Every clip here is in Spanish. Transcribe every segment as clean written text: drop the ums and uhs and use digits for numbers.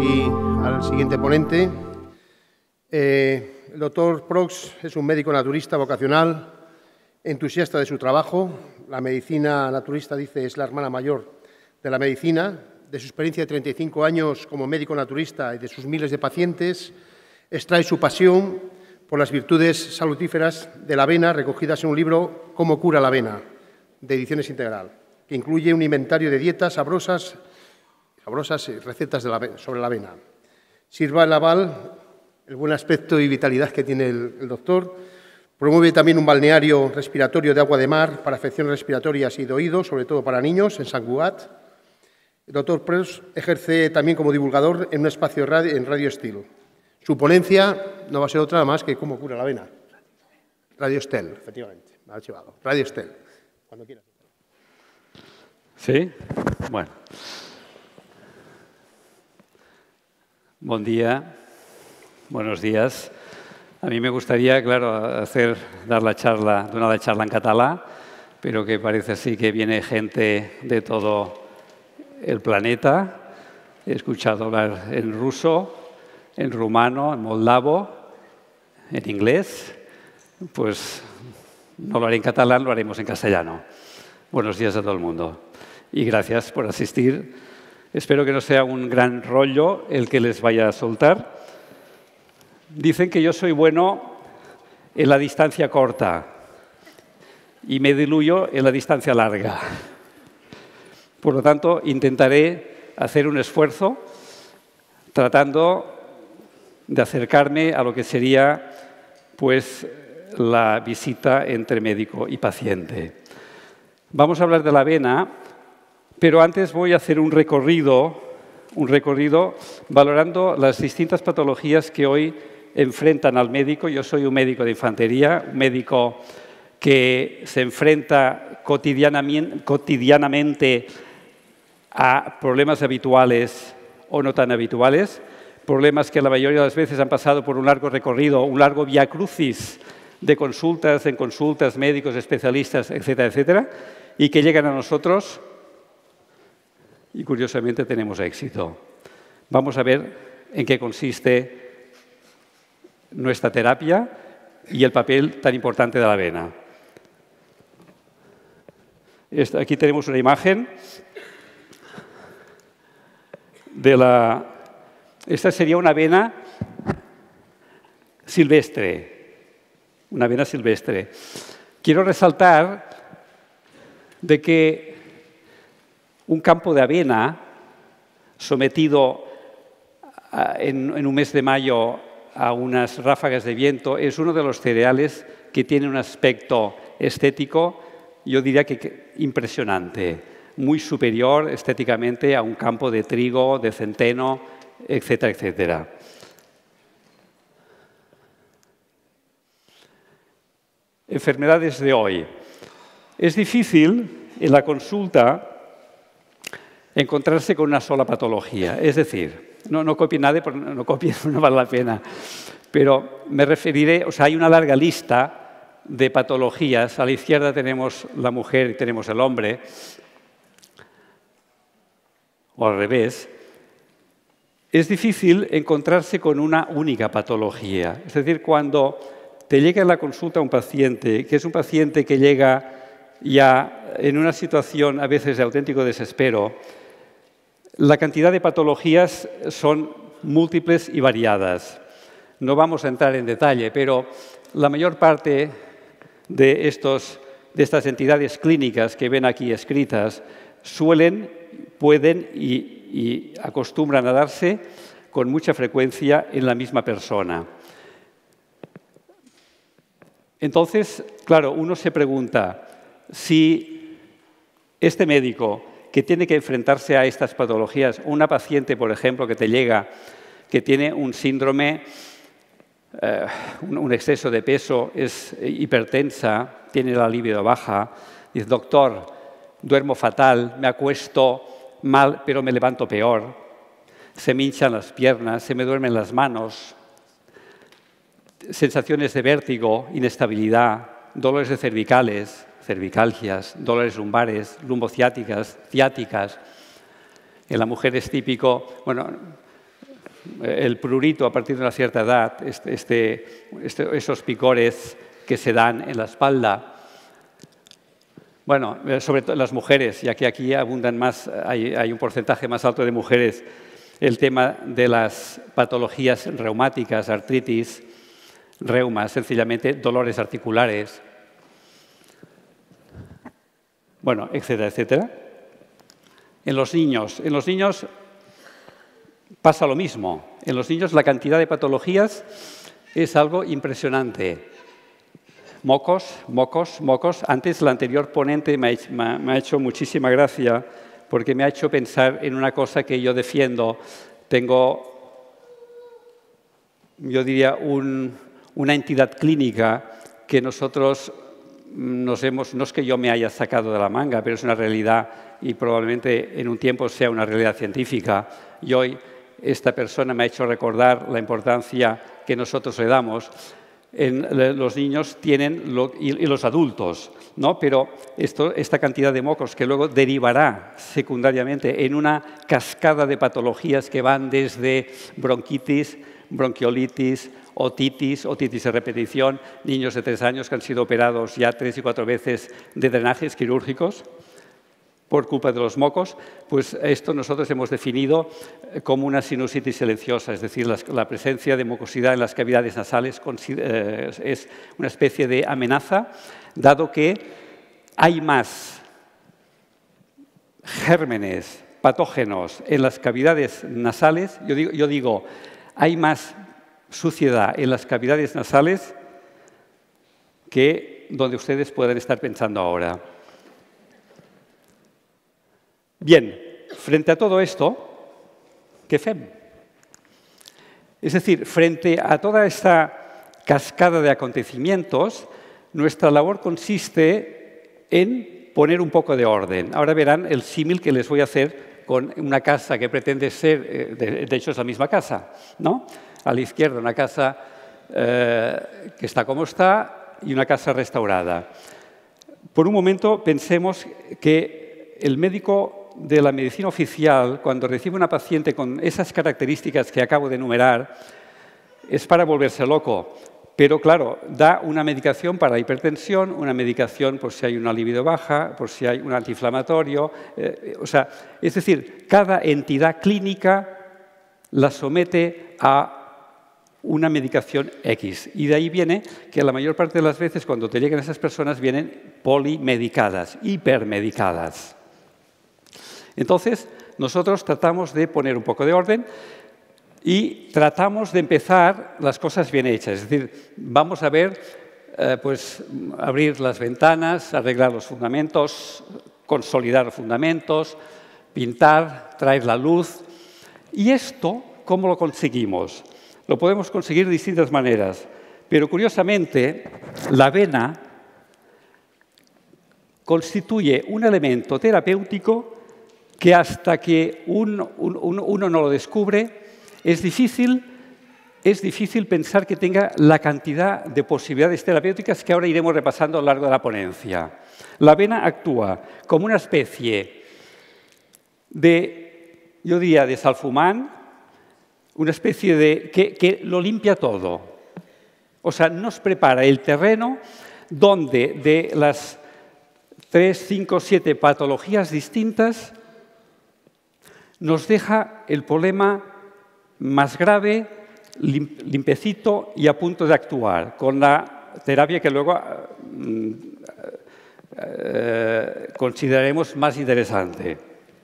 aquí al siguiente ponente. El doctor Prox es un médico naturista vocacional, entusiasta de su trabajo. La medicina naturista, dice, es la hermana mayor de la medicina. De su experiencia de 35 años como médico naturista y de sus miles de pacientes, extrae su pasión por las virtudes salutíferas de la avena, recogidas en un libro Cómo cura la avena, de Ediciones Integral, que incluye un inventario de dietas sabrosas recetas sobre la avena. Sirva el aval, el buen aspecto y vitalidad que tiene el doctor. Promueve también un balneario respiratorio de agua de mar para afecciones respiratorias y de oído, sobre todo para niños, en Sant Cugat. El doctor Prox ejerce también como divulgador en un espacio en Radio Estil. Su ponencia no va a ser otra más que Cómo cura la avena. Radio Estel, efectivamente, me ha archivado. Radio Estel, cuando quieras. Sí? Bueno. Bon dia, buenos días. A mí me gustaría, claro, donar la charla en catalán, pero que parece así que viene gente de todo el planeta. He escuchado hablar en ruso, en rumano, en moldavo, en inglés. Pues no lo haré en catalán, lo haremos en castellano. Buenos días a todo el mundo y gracias por asistir. Espero que no sea un gran rollo el que les vaya a soltar. Dicen que yo soy bueno en la distancia corta y me diluyo en la distancia larga. Por lo tanto, intentaré hacer un esfuerzo tratando de acercarme a lo que sería pues, la visita entre médico y paciente. Vamos a hablar de la avena, pero antes voy a hacer un recorrido valorando las distintas patologías que hoy enfrentan al médico. Yo soy un médico de infantería, un médico que se enfrenta cotidianamente a problemas habituales o no tan habituales, problemas que la mayoría de las veces han pasado por un largo recorrido, un largo vía crucis de consultas, en consultas, médicos, especialistas, etcétera, etcétera, y que llegan a nosotros y curiosamente tenemos éxito. Vamos a ver en qué consiste nuestra terapia y el papel tan importante de la avena. Aquí tenemos una imagen Esta sería una avena silvestre. Una avena silvestre. Quiero resaltar de que un campo de avena sometido en un mes de mayo a unas ráfagas de viento es uno de los cereales que tiene un aspecto estético, yo diría que impresionante, muy superior estéticamente a un campo de trigo, de centeno, etcétera, etcétera. Enfermedades de hoy. Es difícil en la consulta encontrarse con una sola patología. Es decir, no copien nada, no copien, no vale la pena. Pero me referiré, hay una larga lista de patologías. A la izquierda tenemos la mujer y tenemos el hombre, o al revés. Es difícil encontrarse con una única patología. Es decir, cuando te llega en la consulta un paciente, que es un paciente que llega ya en una situación a veces de auténtico desespero, la cantidad de patologías son múltiples y variadas. No vamos a entrar en detalle, pero la mayor parte de estas entidades clínicas que ven aquí escritas pueden y acostumbran a darse con mucha frecuencia en la misma persona. Entonces, claro, uno se pregunta si este médico que tiene que enfrentarse a estas patologías, una paciente, por ejemplo, que te llega, que tiene un síndrome, un exceso de peso, es hipertensa, tiene la libido baja, dice, doctor, duermo fatal, me acuesto mal, pero me levanto peor, se me hinchan las piernas, se me duermen las manos, sensaciones de vértigo, inestabilidad, dolores de cervicalgias, dolores lumbares, lumbociáticas, ciáticas. En la mujer es típico, bueno, el prurito a partir de una cierta edad, esos picores que se dan en la espalda. Bueno, sobre todo las mujeres, ya que aquí abundan más, hay un porcentaje más alto de mujeres, el tema de las patologías reumáticas, artritis, reumas, sencillamente dolores articulares, bueno, etcétera, etcétera. En los niños pasa lo mismo. En los niños la cantidad de patologías es algo impresionante. Mocos, mocos, mocos. Antes la anterior ponente me ha hecho muchísima gracia porque me ha hecho pensar en una cosa que yo defiendo. Tengo, yo diría, una entidad clínica que nosotros no es que yo me haya sacado de la manga, pero es una realidad y probablemente en un tiempo sea una realidad científica. Y hoy esta persona me ha hecho recordar la importancia que nosotros le damos. Los niños tienen y los adultos, ¿no? Pero esta cantidad de mocos que luego derivará secundariamente en una cascada de patologías que van desde bronquitis, bronquiolitis, otitis de repetición, niños de 3 años que han sido operados ya 3 y 4 veces de drenajes quirúrgicos por culpa de los mocos, pues esto nosotros hemos definido como una sinusitis silenciosa, es decir, la presencia de mucosidad en las cavidades nasales es una especie de amenaza, dado que hay más gérmenes patógenos en las cavidades nasales, yo digo, hay más suciedad en las cavidades nasales que donde ustedes pueden estar pensando ahora. Bien, frente a todo esto, ¿qué fem? Es decir, frente a toda esta cascada de acontecimientos, nuestra labor consiste en poner un poco de orden. Ahora verán el símil que les voy a hacer con una casa que pretende ser, de hecho es la misma casa, ¿no? A la izquierda una casa que está como está y una casa restaurada. Por un momento pensemos que el médico de la medicina oficial, cuando recibe una paciente con esas características que acabo de enumerar, es para volverse loco. Pero, claro, da una medicación para hipertensión, una medicación por si hay una libido baja, por si hay un antiinflamatorio. Es decir, cada entidad clínica la somete a una medicación X. Y de ahí viene que la mayor parte de las veces cuando te llegan esas personas vienen polimedicadas, hipermedicadas. Entonces, nosotros tratamos de poner un poco de orden y tratamos de empezar las cosas bien hechas. Es decir, vamos a ver, pues, abrir las ventanas, arreglar los fundamentos, consolidar los fundamentos, pintar, traer la luz. ¿Y esto cómo lo conseguimos? Lo podemos conseguir de distintas maneras, pero curiosamente la vena constituye un elemento terapéutico que hasta que uno no lo descubre es difícil pensar que tenga la cantidad de posibilidades terapéuticas que ahora iremos repasando a lo largo de la ponencia. La vena actúa como una especie de, yo diría, de salfumán, una especie de que lo limpia todo. O sea, nos prepara el terreno donde de las 3, 5, 7 patologías distintas nos deja el problema más grave, limpecito y a punto de actuar, con la terapia que luego consideraremos más interesante.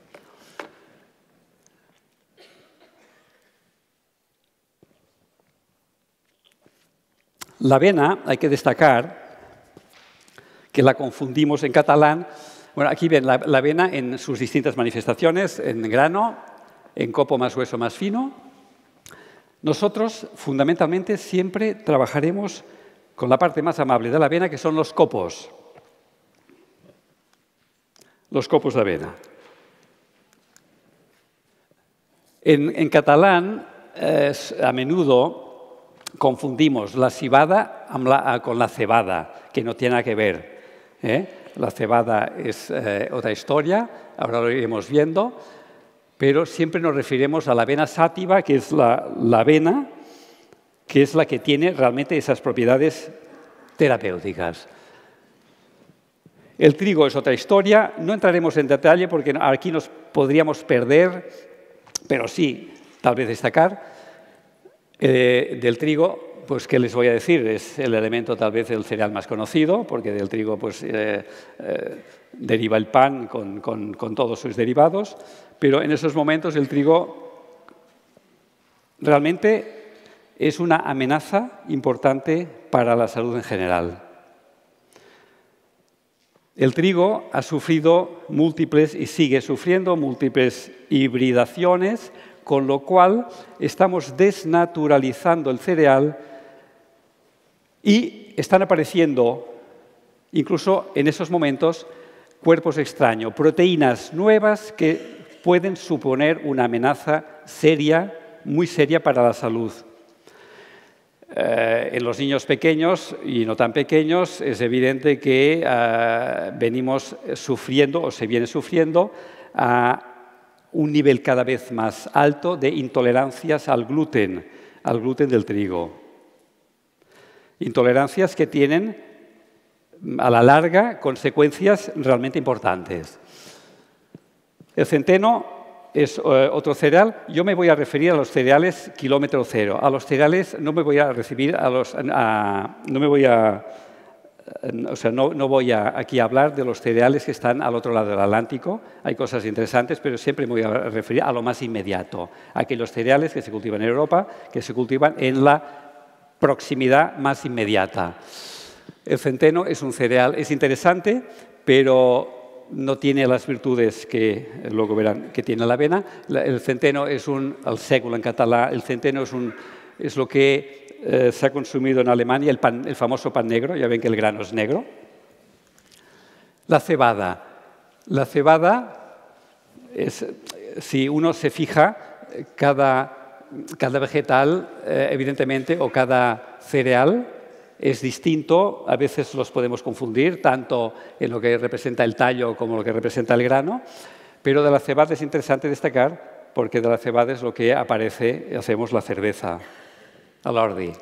La vena, hay que destacar que la confundimos en catalán. Bueno, aquí ven la vena en sus distintas manifestaciones, en grano, en copo más grueso más fino. Nosotros, fundamentalmente, siempre trabajaremos con la parte más amable de la vena, que son los copos. Los copos de vena. En catalán, a menudo confundimos la cibada con la cebada, que no tiene nada que ver. La cebada es otra historia, ahora lo iremos viendo, pero siempre nos referimos a la avena sativa, que es la avena que es la que tiene realmente esas propiedades terapéuticas. El trigo es otra historia, no entraremos en detalle porque aquí nos podríamos perder, pero sí, tal vez destacar. Del trigo, pues, ¿qué les voy a decir? Es el elemento, tal vez, el cereal más conocido, porque del trigo pues, deriva el pan con todos sus derivados, pero en esos momentos el trigo realmente es una amenaza importante para la salud en general. El trigo ha sufrido múltiples y sigue sufriendo múltiples hibridaciones, con lo cual estamos desnaturalizando el cereal y están apareciendo, incluso en esos momentos, cuerpos extraños, proteínas nuevas que pueden suponer una amenaza seria, muy seria para la salud. En los niños pequeños y no tan pequeños es evidente que venimos sufriendo o se viene sufriendo a un nivel cada vez más alto de intolerancias al gluten del trigo. Intolerancias que tienen a la larga consecuencias realmente importantes. El centeno es otro cereal. Yo me voy a referir a los cereales kilómetro cero. A los cereales no me voy a referir no voy aquí a hablar de los cereales que están al otro lado del Atlántico. Hay cosas interesantes, pero siempre me voy a referir a lo más inmediato. Aquellos cereales que se cultivan en Europa, que se cultivan en la proximidad más inmediata. El centeno es un cereal, es interesante, pero no tiene las virtudes que luego verán que tiene la avena. El centeno es el sègol en català, el centeno es lo que se ha consumido en Alemania, el famoso pan negro, ya ven que el grano es negro. La cebada. La cebada, si uno se fija, cada vegetal, evidentemente, o cada cereal, es distinto, a veces los podemos confundir, tanto en lo que representa el tallo como lo que representa el grano, pero de la cebada es interesante destacar porque de la cebada es lo que aparece, hacemos la cerveza, al ordi.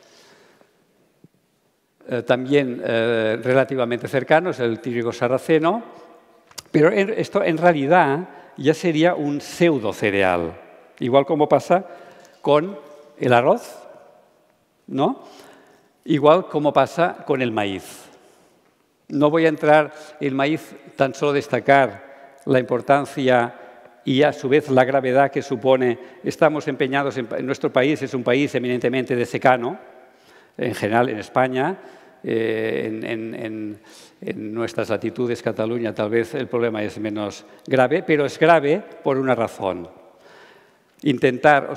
También relativamente cercano es el trigo sarraceno, pero esto en realidad ya sería un pseudo cereal, igual como pasa con el arroz, ¿no? Igual como pasa con el maíz. No voy a entrar en el maíz, tan solo destacar la importancia y a su vez la gravedad que supone. Estamos empeñados en nuestro país, es un país eminentemente de secano, en general en España, en nuestras latitudes, Cataluña, tal vez el problema es menos grave, pero es grave por una razón. Intentar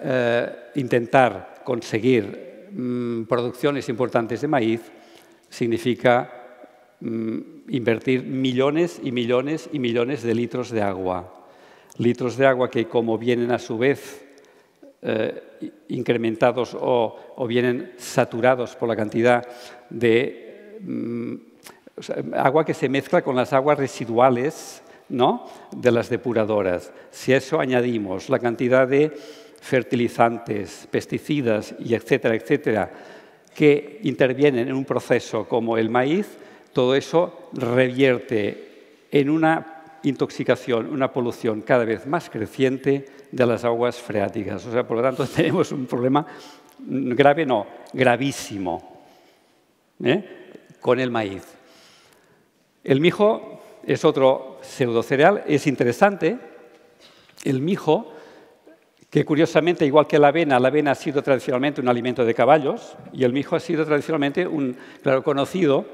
conseguir producciones importantes de maíz significa invertir millones y millones y millones de litros de agua. Litros de agua que, como vienen a su vez incrementados o vienen saturados por la cantidad de agua que se mezcla con las aguas residuales, ¿no?, de las depuradoras. Si a eso añadimos la cantidad de fertilizantes, pesticidas y etcétera, etcétera, que intervienen en un proceso como el maíz, todo eso revierte en una intoxicación, una polución cada vez más creciente de las aguas freáticas. O sea, por lo tanto, tenemos un problema grave, no, gravísimo, con el maíz. El mijo es otro pseudocereal, es interesante. El mijo, que curiosamente, igual que la avena ha sido tradicionalmente un alimento de caballos y el mijo ha sido tradicionalmente conocido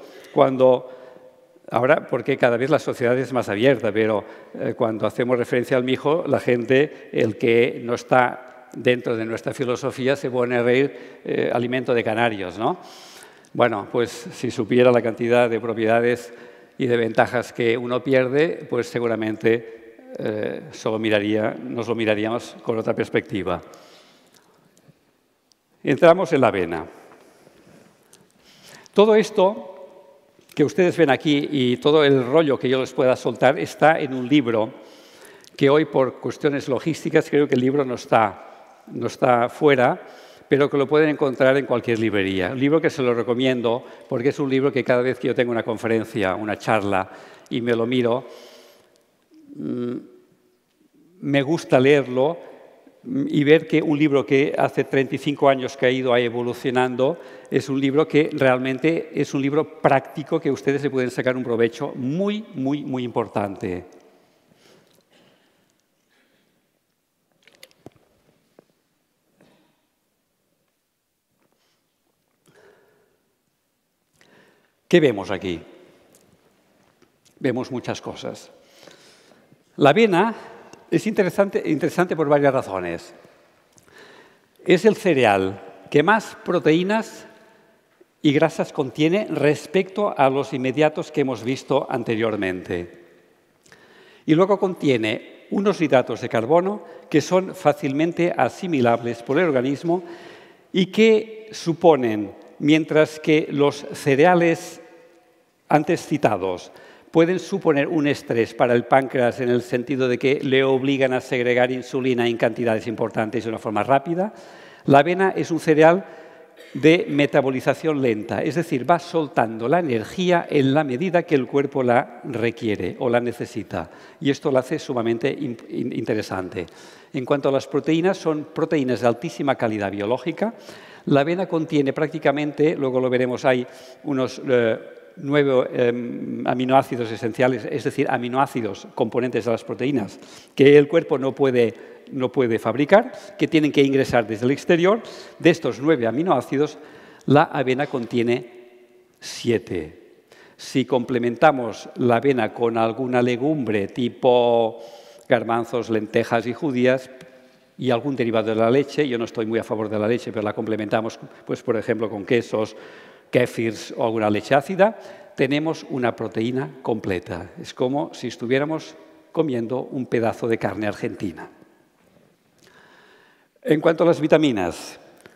ahora porque cada vez la sociedad es más abierta, pero cuando hacemos referencia al mijo, la gente, el que no está dentro de nuestra filosofía, se pone a reír alimento de canarios, ¿no? Bueno, pues si supiera la cantidad de propiedades y de ventajas que uno pierde, pues seguramente nos lo miraríamos con otra perspectiva. Entramos en la avena. Todo esto que ustedes ven aquí y todo el rollo que yo les pueda soltar está en un libro que hoy, por cuestiones logísticas, creo que el libro no está fuera, pero que lo pueden encontrar en cualquier librería. Un libro que se lo recomiendo porque es un libro que cada vez que yo tengo una conferencia, una charla y me lo miro, me gusta leerlo y ver que un libro que hace 35 años que ha ido evolucionando es un libro que realmente es un libro práctico que ustedes le pueden sacar un provecho muy, muy, muy importante. ¿Qué vemos aquí? Vemos muchas cosas. La avena es interesante por varias razones. Es el cereal que más proteínas y grasas contiene respecto a los inmediatos que hemos visto anteriormente. Y luego contiene unos hidratos de carbono que son fácilmente asimilables por el organismo y que suponen, mientras que los cereales antes citados pueden suponer un estrés para el páncreas en el sentido de que le obligan a segregar insulina en cantidades importantes de una forma rápida, la avena es un cereal de metabolización lenta, es decir, va soltando la energía en la medida que el cuerpo la requiere o la necesita. Y esto lo hace sumamente interesante. En cuanto a las proteínas, son proteínas de altísima calidad biológica. La avena contiene prácticamente, luego lo veremos, hay unos 9 aminoácidos esenciales, es decir, aminoácidos componentes de las proteínas que el cuerpo no puede fabricar, que tienen que ingresar desde el exterior. De estos 9 aminoácidos, la avena contiene 7. Si complementamos la avena con alguna legumbre tipo garbanzos, lentejas y judías y algún derivado de la leche, yo no estoy muy a favor de la leche, pero la complementamos, pues, por ejemplo, con quesos, kéfirs o alguna leche ácida, tenemos una proteína completa. Es como si estuviéramos comiendo un pedazo de carne argentina. En cuanto a las vitaminas,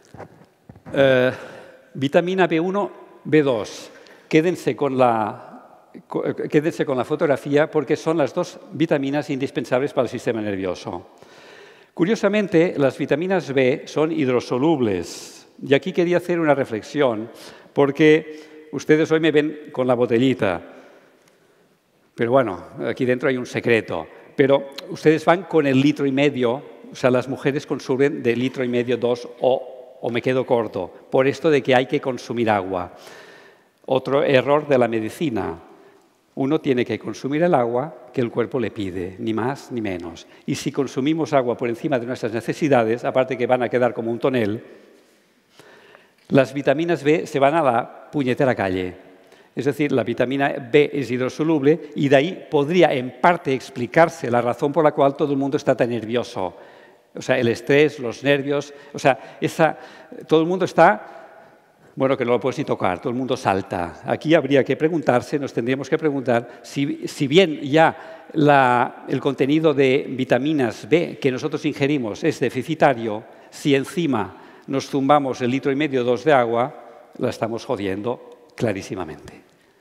vitamina B1, B2, quédense con la fotografía porque son las 2 vitaminas indispensables para el sistema nervioso. Curiosamente, las vitaminas B son hidrosolubles. Y aquí quería hacer una reflexión, porque ustedes hoy me ven con la botellita. Pero bueno, aquí dentro hay un secreto. Pero ustedes van con el 1,5 litros, o sea, las mujeres consumen de 1,5 litros, 2, o me quedo corto, por esto de que hay que consumir agua. Otro error de la medicina. Uno tiene que consumir el agua que el cuerpo le pide, ni más ni menos. Y si consumimos agua por encima de nuestras necesidades, aparte que van a quedar como un tonel, las vitaminas B se van a la puñetera calle. Es decir, la vitamina B es hidrosoluble y de ahí podría en parte explicarse la razón por la cual todo el mundo está tan nervioso. O sea, el estrés, los nervios, o sea, todo el mundo está... Bueno, que no lo puedes ni tocar, todo el mundo salta. Aquí habría que preguntarse, nos tendríamos que preguntar, si bien ya el contenido de vitaminas B que nosotros ingerimos es deficitario, si encima nos zumbamos el 1,5 litros, 2 de agua, la estamos jodiendo clarísimamente.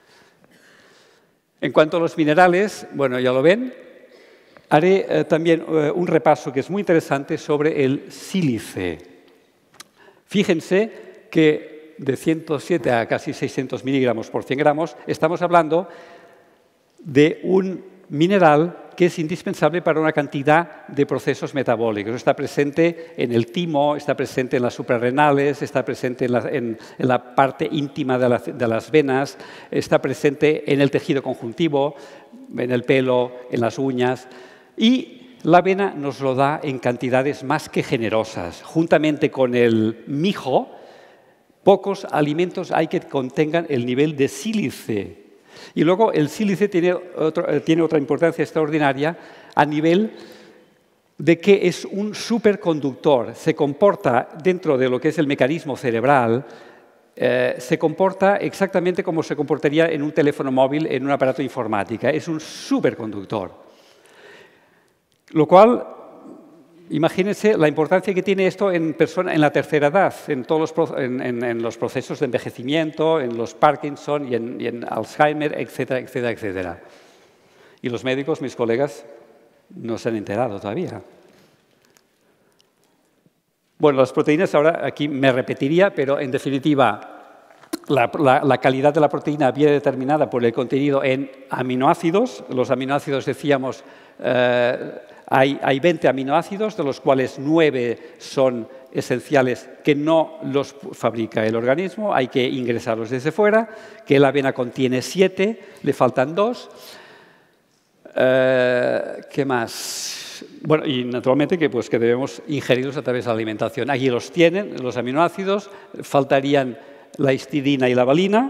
En cuanto a los minerales, bueno, ya lo ven, haré también un repaso que es muy interesante sobre el sílice. Fíjense que de 107 a casi 600 miligramos por 100 gramos, estamos hablando de un mineral que es indispensable para una cantidad de procesos metabólicos. Está presente en el timo, está presente en las suprarrenales, está presente en la parte íntima de las venas, está presente en el tejido conjuntivo, en el pelo, en las uñas. Y la avena nos lo da en cantidades más que generosas. Juntamente con el mijo, pocos alimentos hay que contengan el nivel de sílice. Y luego el sílice tiene otra importancia extraordinaria a nivel de que es un superconductor. Se comporta dentro de lo que es el mecanismo cerebral, se comporta exactamente como se comportaría en un teléfono móvil, en un aparato informática. Es un superconductor. Lo cual... Imagínense la importancia que tiene esto en la tercera edad, en los procesos de envejecimiento, en los Parkinson y en Alzheimer, etcétera, etcétera, etcétera. Y los médicos, mis colegas, no se han enterado todavía. Bueno, las proteínas, ahora aquí me repetiría, pero en definitiva, la calidad de la proteína viene determinada por el contenido en aminoácidos. Los aminoácidos, decíamos, hay 20 aminoácidos, de los cuales 9 son esenciales que no los fabrica el organismo, hay que ingresarlos desde fuera, que la avena contiene 7, le faltan 2. ¿Qué más? Bueno, y naturalmente que debemos ingerirlos a través de la alimentación. Aquí los tienen, los aminoácidos, faltarían la histidina y la valina.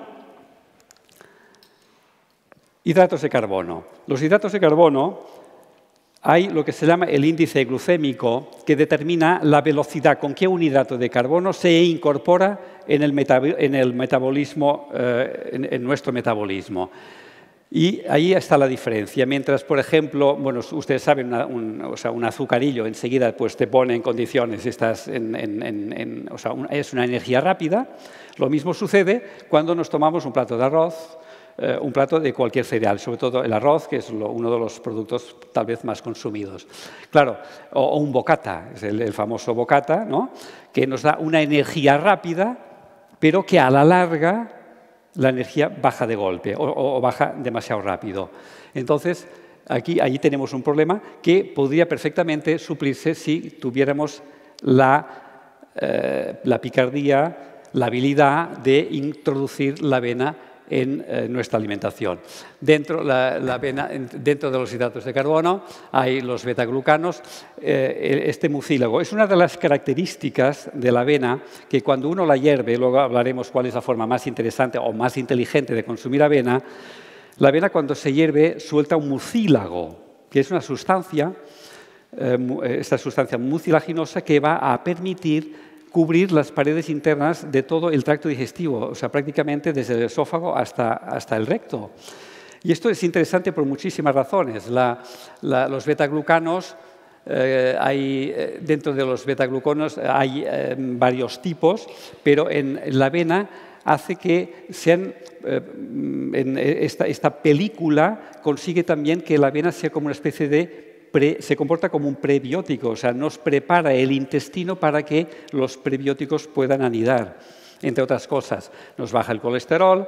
Hidratos de carbono. Los hidratos de carbono, hay lo que se llama el índice glucémico, que determina la velocidad con que un hidrato de carbono se incorpora en el metabolismo, en nuestro metabolismo. Y ahí está la diferencia. Mientras, por ejemplo, bueno, ustedes saben, un azucarillo enseguida pues, te pone en condiciones, es una energía rápida. Lo mismo sucede cuando nos tomamos un plato de arroz, un plato de cualquier cereal, sobre todo el arroz, que es uno de los productos tal vez más consumidos. Claro, o un bocata, es el famoso bocata, ¿no? Que nos da una energía rápida, pero que a la larga la energía baja de golpe o baja demasiado rápido. Entonces, ahí tenemos un problema que podría perfectamente suplirse si tuviéramos la picardía, la habilidad de introducir la avena en nuestra alimentación. Dentro de los hidratos de carbono hay los betaglucanos. Este mucílago es una de las características de la avena que cuando uno la hierve, luego hablaremos cuál es la forma más interesante o más inteligente de consumir avena, la avena cuando se hierve suelta un mucílago, que es una sustancia, esta sustancia mucilaginosa que va a permitir cubrir las paredes internas de todo el tracto digestivo, o sea, prácticamente desde el esófago hasta el recto. Y esto es interesante por muchísimas razones. Los betaglucanos, dentro de los betaglucanos hay varios tipos, pero en la avena hace que sean, esta película consigue también que la avena sea como una especie de se comporta como un prebiótico, o sea, nos prepara el intestino para que los prebióticos puedan anidar, entre otras cosas. Nos baja el colesterol,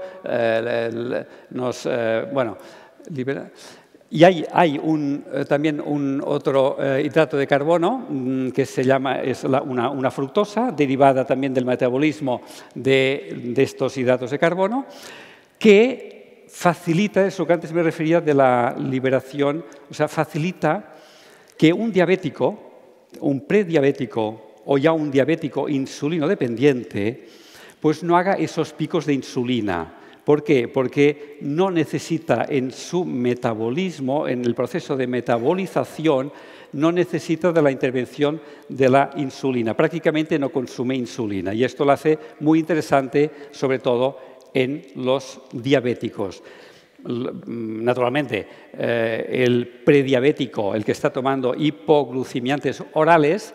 libera. Y hay también otro hidrato de carbono que se llama, una fructosa, derivada también del metabolismo de estos hidratos de carbono, que facilita eso que antes me refería de la liberación, o sea, facilita que un diabético, un prediabético o ya un diabético insulino dependiente, pues no haga esos picos de insulina. ¿Por qué? Porque no necesita en su metabolismo, en el proceso de metabolización, no necesita de la intervención de la insulina. Prácticamente no consume insulina y esto lo hace muy interesante, sobre todo en los diabéticos. Naturalmente, el prediabético, el que está tomando hipoglucemiantes orales,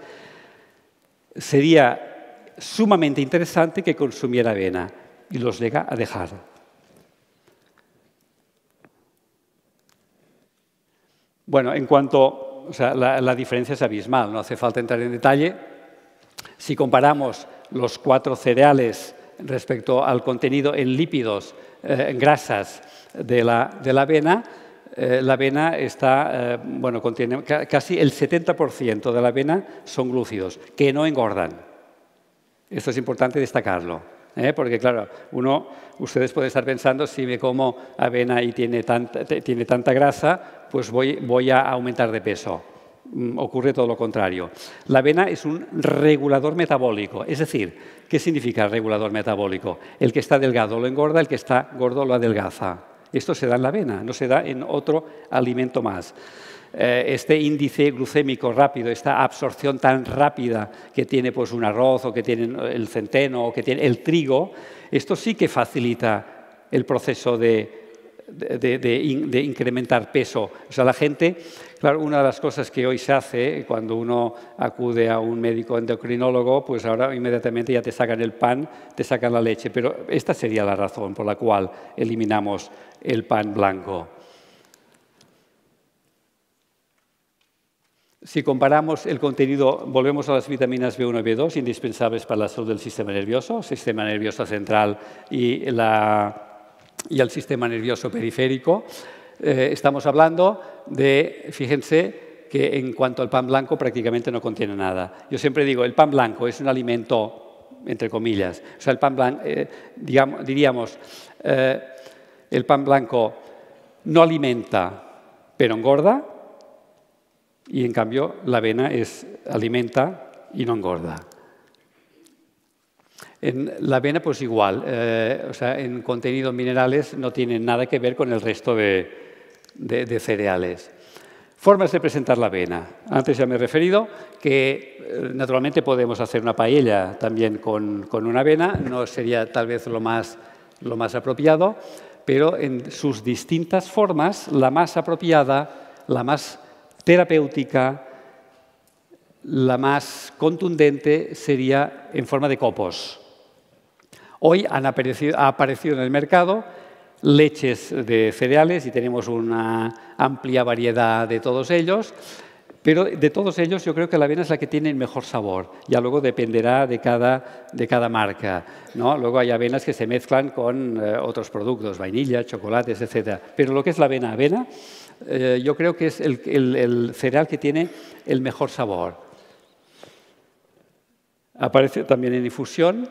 sería sumamente interesante que consumiera avena y los llega a dejar. Bueno, en cuanto, o sea, la diferencia es abismal, no hace falta entrar en detalle. Si comparamos los 4 cereales respecto al contenido en lípidos, en grasas de la avena, la avena está, contiene casi el 70% de la avena son glúcidos, que no engordan. Esto es importante destacarlo, porque claro, ustedes pueden estar pensando, si me como avena y tiene tanta grasa, pues voy a aumentar de peso. Ocurre todo lo contrario. La avena es un regulador metabólico, es decir, ¿qué significa regulador metabólico? El que está delgado lo engorda, el que está gordo lo adelgaza. Esto se da en la avena, no se da en otro alimento más. Este índice glucémico rápido, esta absorción tan rápida que tiene pues, un arroz o que tiene el centeno o que tiene el trigo, esto sí que facilita el proceso de incrementar peso. O sea, la gente, claro, una de las cosas que hoy se hace cuando uno acude a un médico endocrinólogo, pues ahora inmediatamente ya te sacan el pan, te sacan la leche, pero esta sería la razón por la cual eliminamos el pan blanco. Si comparamos el contenido, volvemos a las vitaminas B1 y B2, indispensables para la salud del sistema nervioso central y el sistema nervioso periférico. Estamos hablando de, fíjense, que en cuanto al pan blanco prácticamente no contiene nada. Yo siempre digo, el pan blanco es un alimento, entre comillas. O sea, el pan blanco, diríamos, el pan blanco no alimenta, pero engorda. Y, en cambio, la avena alimenta y no engorda. En la avena, pues igual. O sea, en contenido minerales no tiene nada que ver con el resto de cereales. Formas de presentar la avena. Antes ya me he referido que, naturalmente, podemos hacer una paella también con una avena. No sería, tal vez, lo más apropiado, pero en sus distintas formas, la más apropiada, la más terapéutica, la más contundente sería en forma de copos. Hoy ha aparecido en el mercado leches de cereales y tenemos una amplia variedad de todos ellos, pero de todos ellos yo creo que la avena es la que tiene el mejor sabor. Ya luego dependerá de cada marca, ¿no? Luego hay avenas que se mezclan con otros productos, vainilla, chocolates, etc. Pero lo que es la avena, yo creo que es el cereal que tiene el mejor sabor. Aparece también en infusión.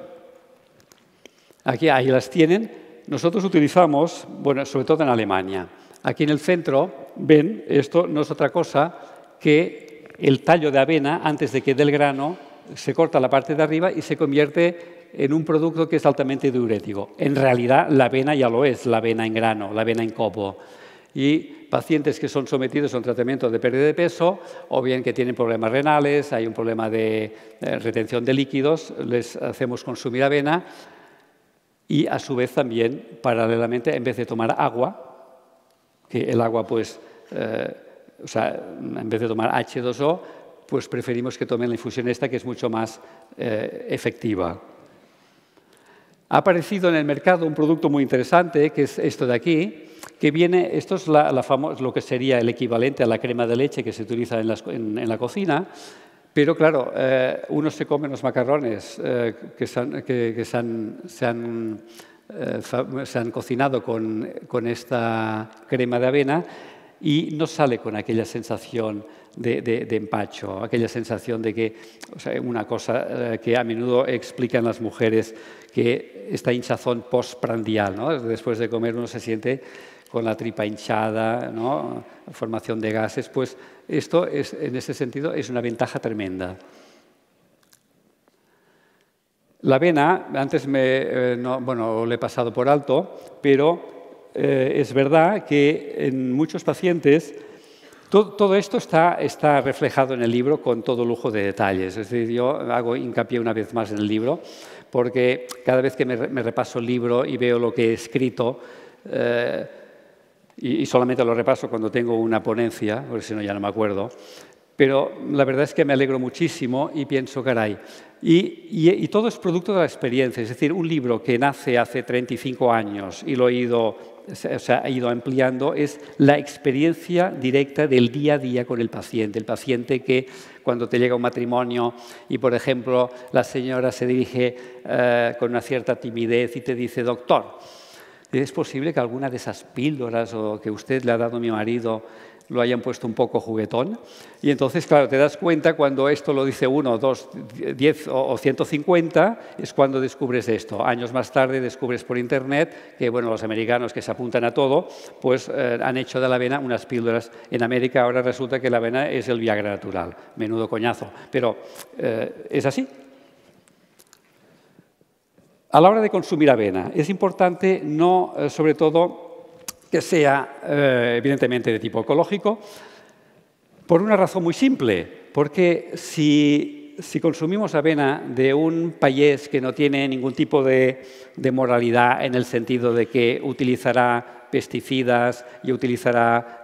Ahí las tienen. Nosotros utilizamos, bueno, sobre todo en Alemania. Aquí en el centro, ven, esto no es otra cosa que el tallo de avena, antes de que dé el grano, se corta la parte de arriba y se convierte en un producto que es altamente diurético. En realidad, la avena ya lo es, la avena en grano, la avena en copo. Y pacientes que son sometidos a un tratamiento de pérdida de peso, o bien que tienen problemas renales, hay un problema de retención de líquidos, les hacemos consumir avena y, a su vez, también, paralelamente, en vez de tomar agua, que el agua, pues, o sea, en vez de tomar H2O, pues preferimos que tomen la infusión esta, que es mucho más efectiva. Ha aparecido en el mercado un producto muy interesante, que es esto de aquí, que viene, esto es lo que sería el equivalente a la crema de leche que se utiliza en la cocina, pero claro, uno se come los macarrones que se han cocinado con esta crema de avena y no sale con aquella sensación de empacho, aquella sensación de que, o sea, una cosa que a menudo explican las mujeres, que esta hinchazón postprandial, ¿no? Después de comer uno se siente con la tripa hinchada, ¿no? Formación de gases, pues esto en ese sentido es una ventaja tremenda. La avena, antes lo he pasado por alto, pero es verdad que en muchos pacientes todo esto está reflejado en el libro con todo lujo de detalles. Es decir, yo hago hincapié una vez más en el libro, porque cada vez que me repaso el libro y veo lo que he escrito, y solamente lo repaso cuando tengo una ponencia, porque si no ya no me acuerdo, pero la verdad es que me alegro muchísimo y pienso, caray, y todo es producto de la experiencia. Es decir, un libro que nace hace 35 años y lo ha ido ampliando, es la experiencia directa del día a día con el paciente. El paciente que cuando te llega un matrimonio y, por ejemplo, la señora se dirige con una cierta timidez y te dice, doctor, ¿es posible que alguna de esas píldoras o que usted le ha dado a mi marido lo hayan puesto un poco juguetón? Y entonces, claro, te das cuenta cuando esto lo dice 1, 2, 10 o 150, es cuando descubres esto. Años más tarde descubres por Internet que, bueno, los americanos que se apuntan a todo, pues han hecho de la avena unas píldoras. En América ahora resulta que la avena es el Viagra natural. Menudo coñazo. Pero es así. A la hora de consumir avena, es importante no, sobre todo, que sea evidentemente de tipo ecológico, por una razón muy simple, porque si consumimos avena de un país que no tiene ningún tipo de moralidad en el sentido de que utilizará pesticidas y utilizará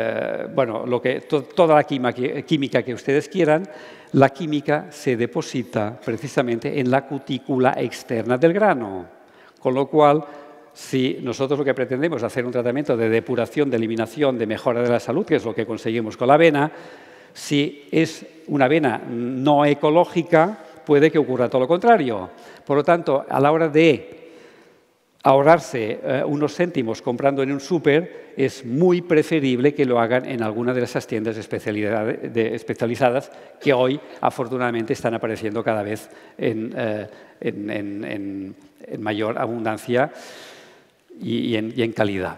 toda la química que ustedes quieran, la química se deposita precisamente en la cutícula externa del grano. Con lo cual, si nosotros lo que pretendemos es hacer un tratamiento de depuración, de eliminación, de mejora de la salud, que es lo que conseguimos con la avena, Si es una avena no ecológica, puede que ocurra todo lo contrario. Por lo tanto, a la hora de ahorrarse unos céntimos comprando en un súper, es muy preferible que lo hagan en alguna de esas tiendas especializadas que hoy, afortunadamente, están apareciendo cada vez en mayor abundancia y en calidad.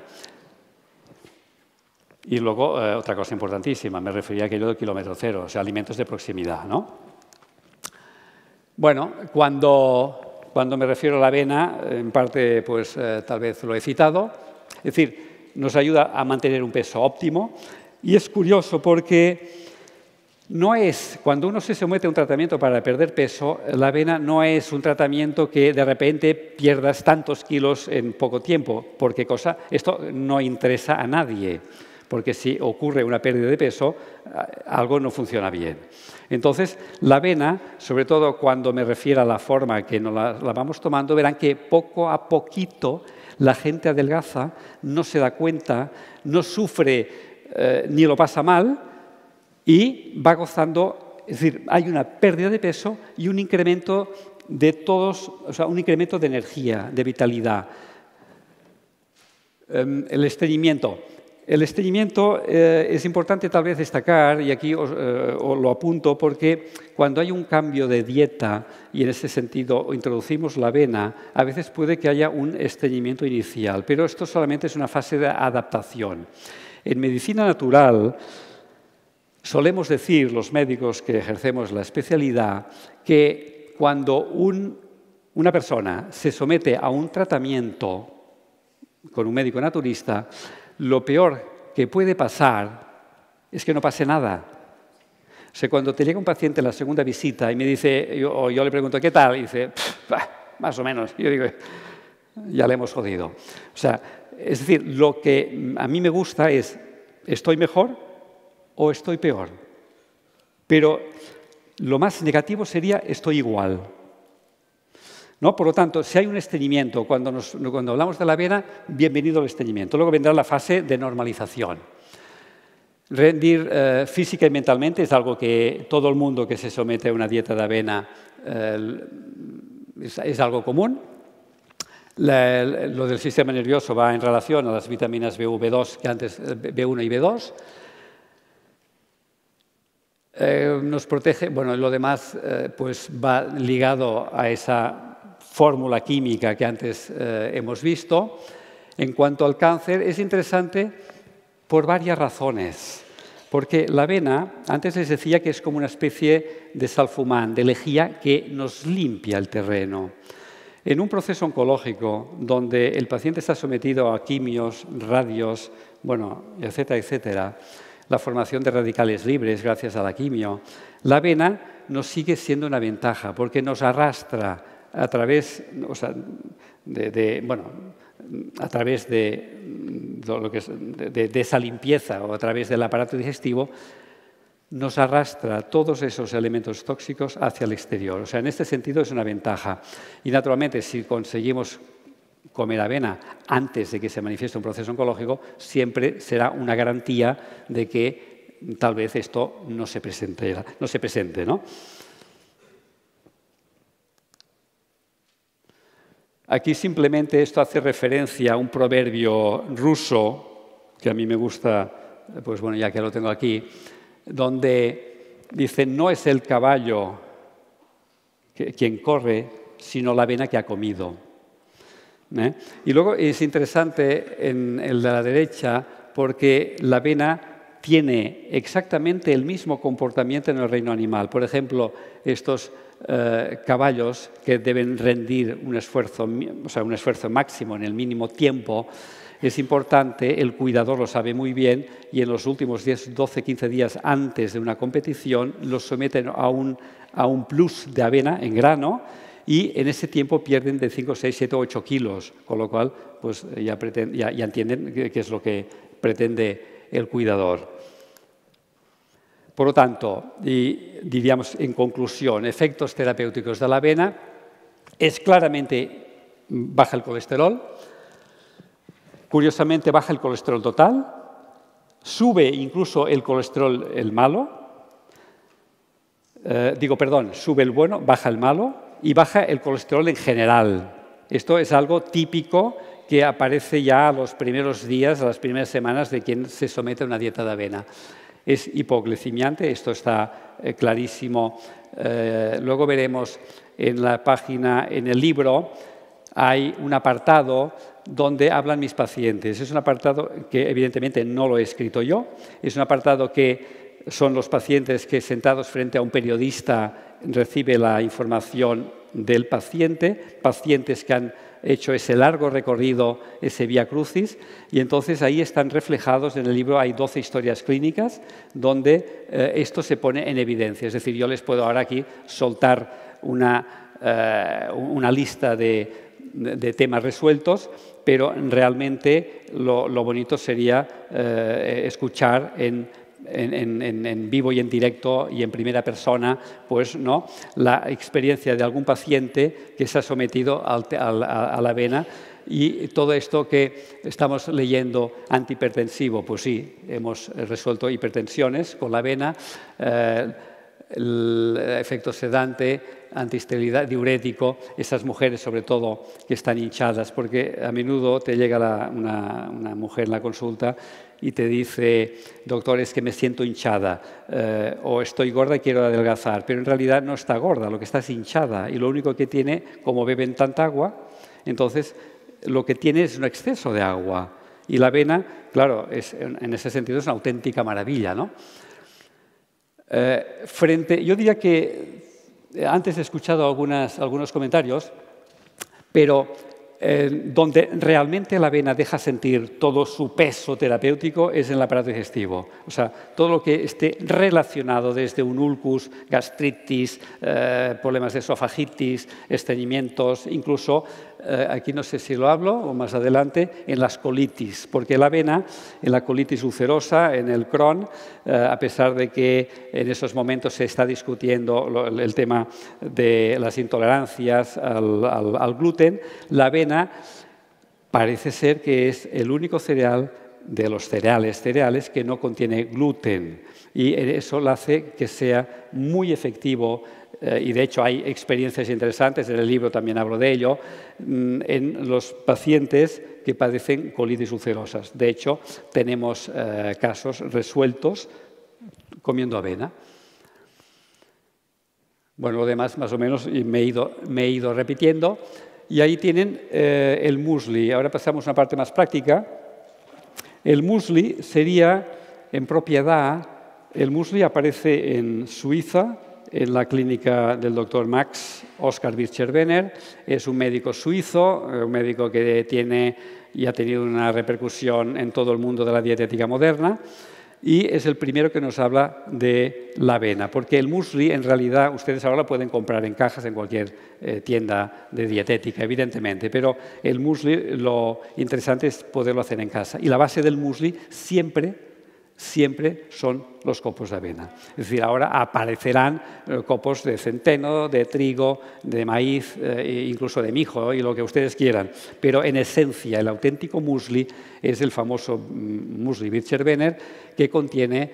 Y luego, otra cosa importantísima, me refería a aquello del kilómetro cero, o sea, alimentos de proximidad, ¿no? Bueno, cuando me refiero a la avena, en parte, pues tal vez lo he citado, es decir, nos ayuda a mantener un peso óptimo y es curioso porque cuando uno se somete a un tratamiento para perder peso, la avena no es un tratamiento que de repente pierdas tantos kilos en poco tiempo, porque esto no interesa a nadie, porque si ocurre una pérdida de peso, algo no funciona bien. Entonces, la avena, sobre todo cuando me refiero a la forma que nos la vamos tomando, verán que poco a poquito la gente adelgaza, no se da cuenta, no sufre ni lo pasa mal y va gozando, es decir, hay una pérdida de peso y un incremento un incremento de energía, de vitalidad. El estreñimiento. El estreñimiento es importante tal vez destacar, y aquí os lo apunto, porque cuando hay un cambio de dieta y en ese sentido introducimos la avena, a veces puede que haya un estreñimiento inicial, pero esto solamente es una fase de adaptación. En medicina natural solemos decir, los médicos que ejercemos la especialidad, que cuando una persona se somete a un tratamiento con un médico naturista, lo peor que puede pasar es que no pase nada. O sea, cuando te llega un paciente en la segunda visita y me dice, yo le pregunto, ¿qué tal? Y dice, más o menos. Yo digo, ya le hemos jodido. O sea, es decir, lo que a mí me gusta es, ¿estoy mejor o estoy peor? Pero lo más negativo sería, estoy igual. ¿No? Por lo tanto, si hay un estreñimiento, cuando hablamos de la avena, bienvenido al estreñimiento. Luego vendrá la fase de normalización. Rendir física y mentalmente es algo que todo el mundo que se somete a una dieta de avena es algo común. Lo del sistema nervioso va en relación a las vitaminas B1 y B2. Nos protege, bueno, lo demás pues va ligado a esa fórmula química que antes hemos visto. En cuanto al cáncer, es interesante por varias razones. Porque la avena, antes les decía que es como una especie de salfumán, de lejía que nos limpia el terreno. En un proceso oncológico donde el paciente está sometido a quimios, radios, bueno, etcétera, etcétera, la formación de radicales libres gracias a la quimio, la avena nos sigue siendo una ventaja porque nos arrastra a través, de esa limpieza o a través del aparato digestivo, nos arrastra todos esos elementos tóxicos hacia el exterior. O sea, en este sentido es una ventaja. Y naturalmente, si conseguimos comer avena antes de que se manifieste un proceso oncológico, siempre será una garantía de que tal vez esto no se presente, ¿no? Aquí simplemente esto hace referencia a un proverbio ruso, que a mí me gusta, pues bueno, ya que lo tengo aquí, donde dice, no es el caballo quien corre, sino la avena que ha comido. Y luego es interesante en el de la derecha, porque la avena tiene exactamente el mismo comportamiento en el reino animal. Por ejemplo, estos caballos que deben rendir un esfuerzo máximo en el mínimo tiempo, es importante, el cuidador lo sabe muy bien, y en los últimos 10, 12, 15 días antes de una competición los someten a un plus de avena en grano y en ese tiempo pierden de 5, 6, 7, 8 kilos, con lo cual pues, ya entienden qué es lo que pretende el cuidador. Por lo tanto, y diríamos en conclusión, efectos terapéuticos de la avena, es claramente baja el colesterol, curiosamente baja el colesterol total, sube incluso el colesterol el malo, sube el bueno, baja el malo y baja el colesterol en general. Esto es algo típico que aparece ya a los primeros días, a las primeras semanas de quien se somete a una dieta de avena. Es hipoglicemiante, esto está clarísimo. Luego veremos en la página, en el libro, hay un apartado donde hablan mis pacientes. Es un apartado que evidentemente no lo he escrito yo, es un apartado que son los pacientes que sentados frente a un periodista recibe la información del paciente, pacientes que han hecho ese largo recorrido, ese vía crucis, y entonces ahí están reflejados, en el libro hay 12 historias clínicas donde esto se pone en evidencia. Es decir, yo les puedo ahora aquí soltar una lista de temas resueltos, pero realmente lo bonito sería escuchar en vivo y en directo y en primera persona, pues, ¿no?, la experiencia de algún paciente que se ha sometido a la avena. Y todo esto que estamos leyendo antihipertensivo, pues sí, hemos resuelto hipertensiones con la avena, el efecto sedante, antiesterilidad, diurético, esas mujeres sobre todo que están hinchadas, porque a menudo te llega una mujer en la consulta y te dice, doctor, es que me siento hinchada, o estoy gorda y quiero adelgazar, pero en realidad no está gorda, lo que está es hinchada, y lo único que tiene, como beben tanta agua, entonces lo que tiene es un exceso de agua. Y la avena, claro, en ese sentido es una auténtica maravilla, ¿no? Yo diría que antes he escuchado algunos comentarios, pero donde realmente la avena deja sentir todo su peso terapéutico es en el aparato digestivo. O sea, todo lo que esté relacionado desde un ulcus, gastritis, problemas de esofagitis, estreñimientos, incluso, aquí no sé si lo hablo o más adelante, en las colitis, porque la avena, en la colitis ulcerosa, en el Crohn, a pesar de que en esos momentos se está discutiendo el tema de las intolerancias al gluten, la avena parece ser que es el único cereal de los cereales que no contiene gluten, y eso lo hace que sea muy efectivo. Y de hecho hay experiencias interesantes, en el libro también hablo de ello, en los pacientes que padecen colitis ulcerosas. De hecho, tenemos casos resueltos comiendo avena. Bueno, lo demás más o menos me he ido repitiendo. Y ahí tienen el muesli. Ahora pasamos a una parte más práctica. El muesli sería, en propiedad, el muesli aparece en Suiza, en la clínica del doctor Max Oskar Bircher-Benner. Es un médico suizo, un médico que tiene y ha tenido una repercusión en todo el mundo de la dietética moderna. Y es el primero que nos habla de la avena, porque el muesli, en realidad, ustedes ahora lo pueden comprar en cajas en cualquier tienda de dietética, evidentemente, pero el muesli, lo interesante es poderlo hacer en casa. Y la base del muesli siempre son los copos de avena. Es decir, ahora aparecerán copos de centeno, de trigo, de maíz, incluso de mijo y lo que ustedes quieran. Pero en esencia, el auténtico muesli es el famoso muesli Bircher-Benner, que contiene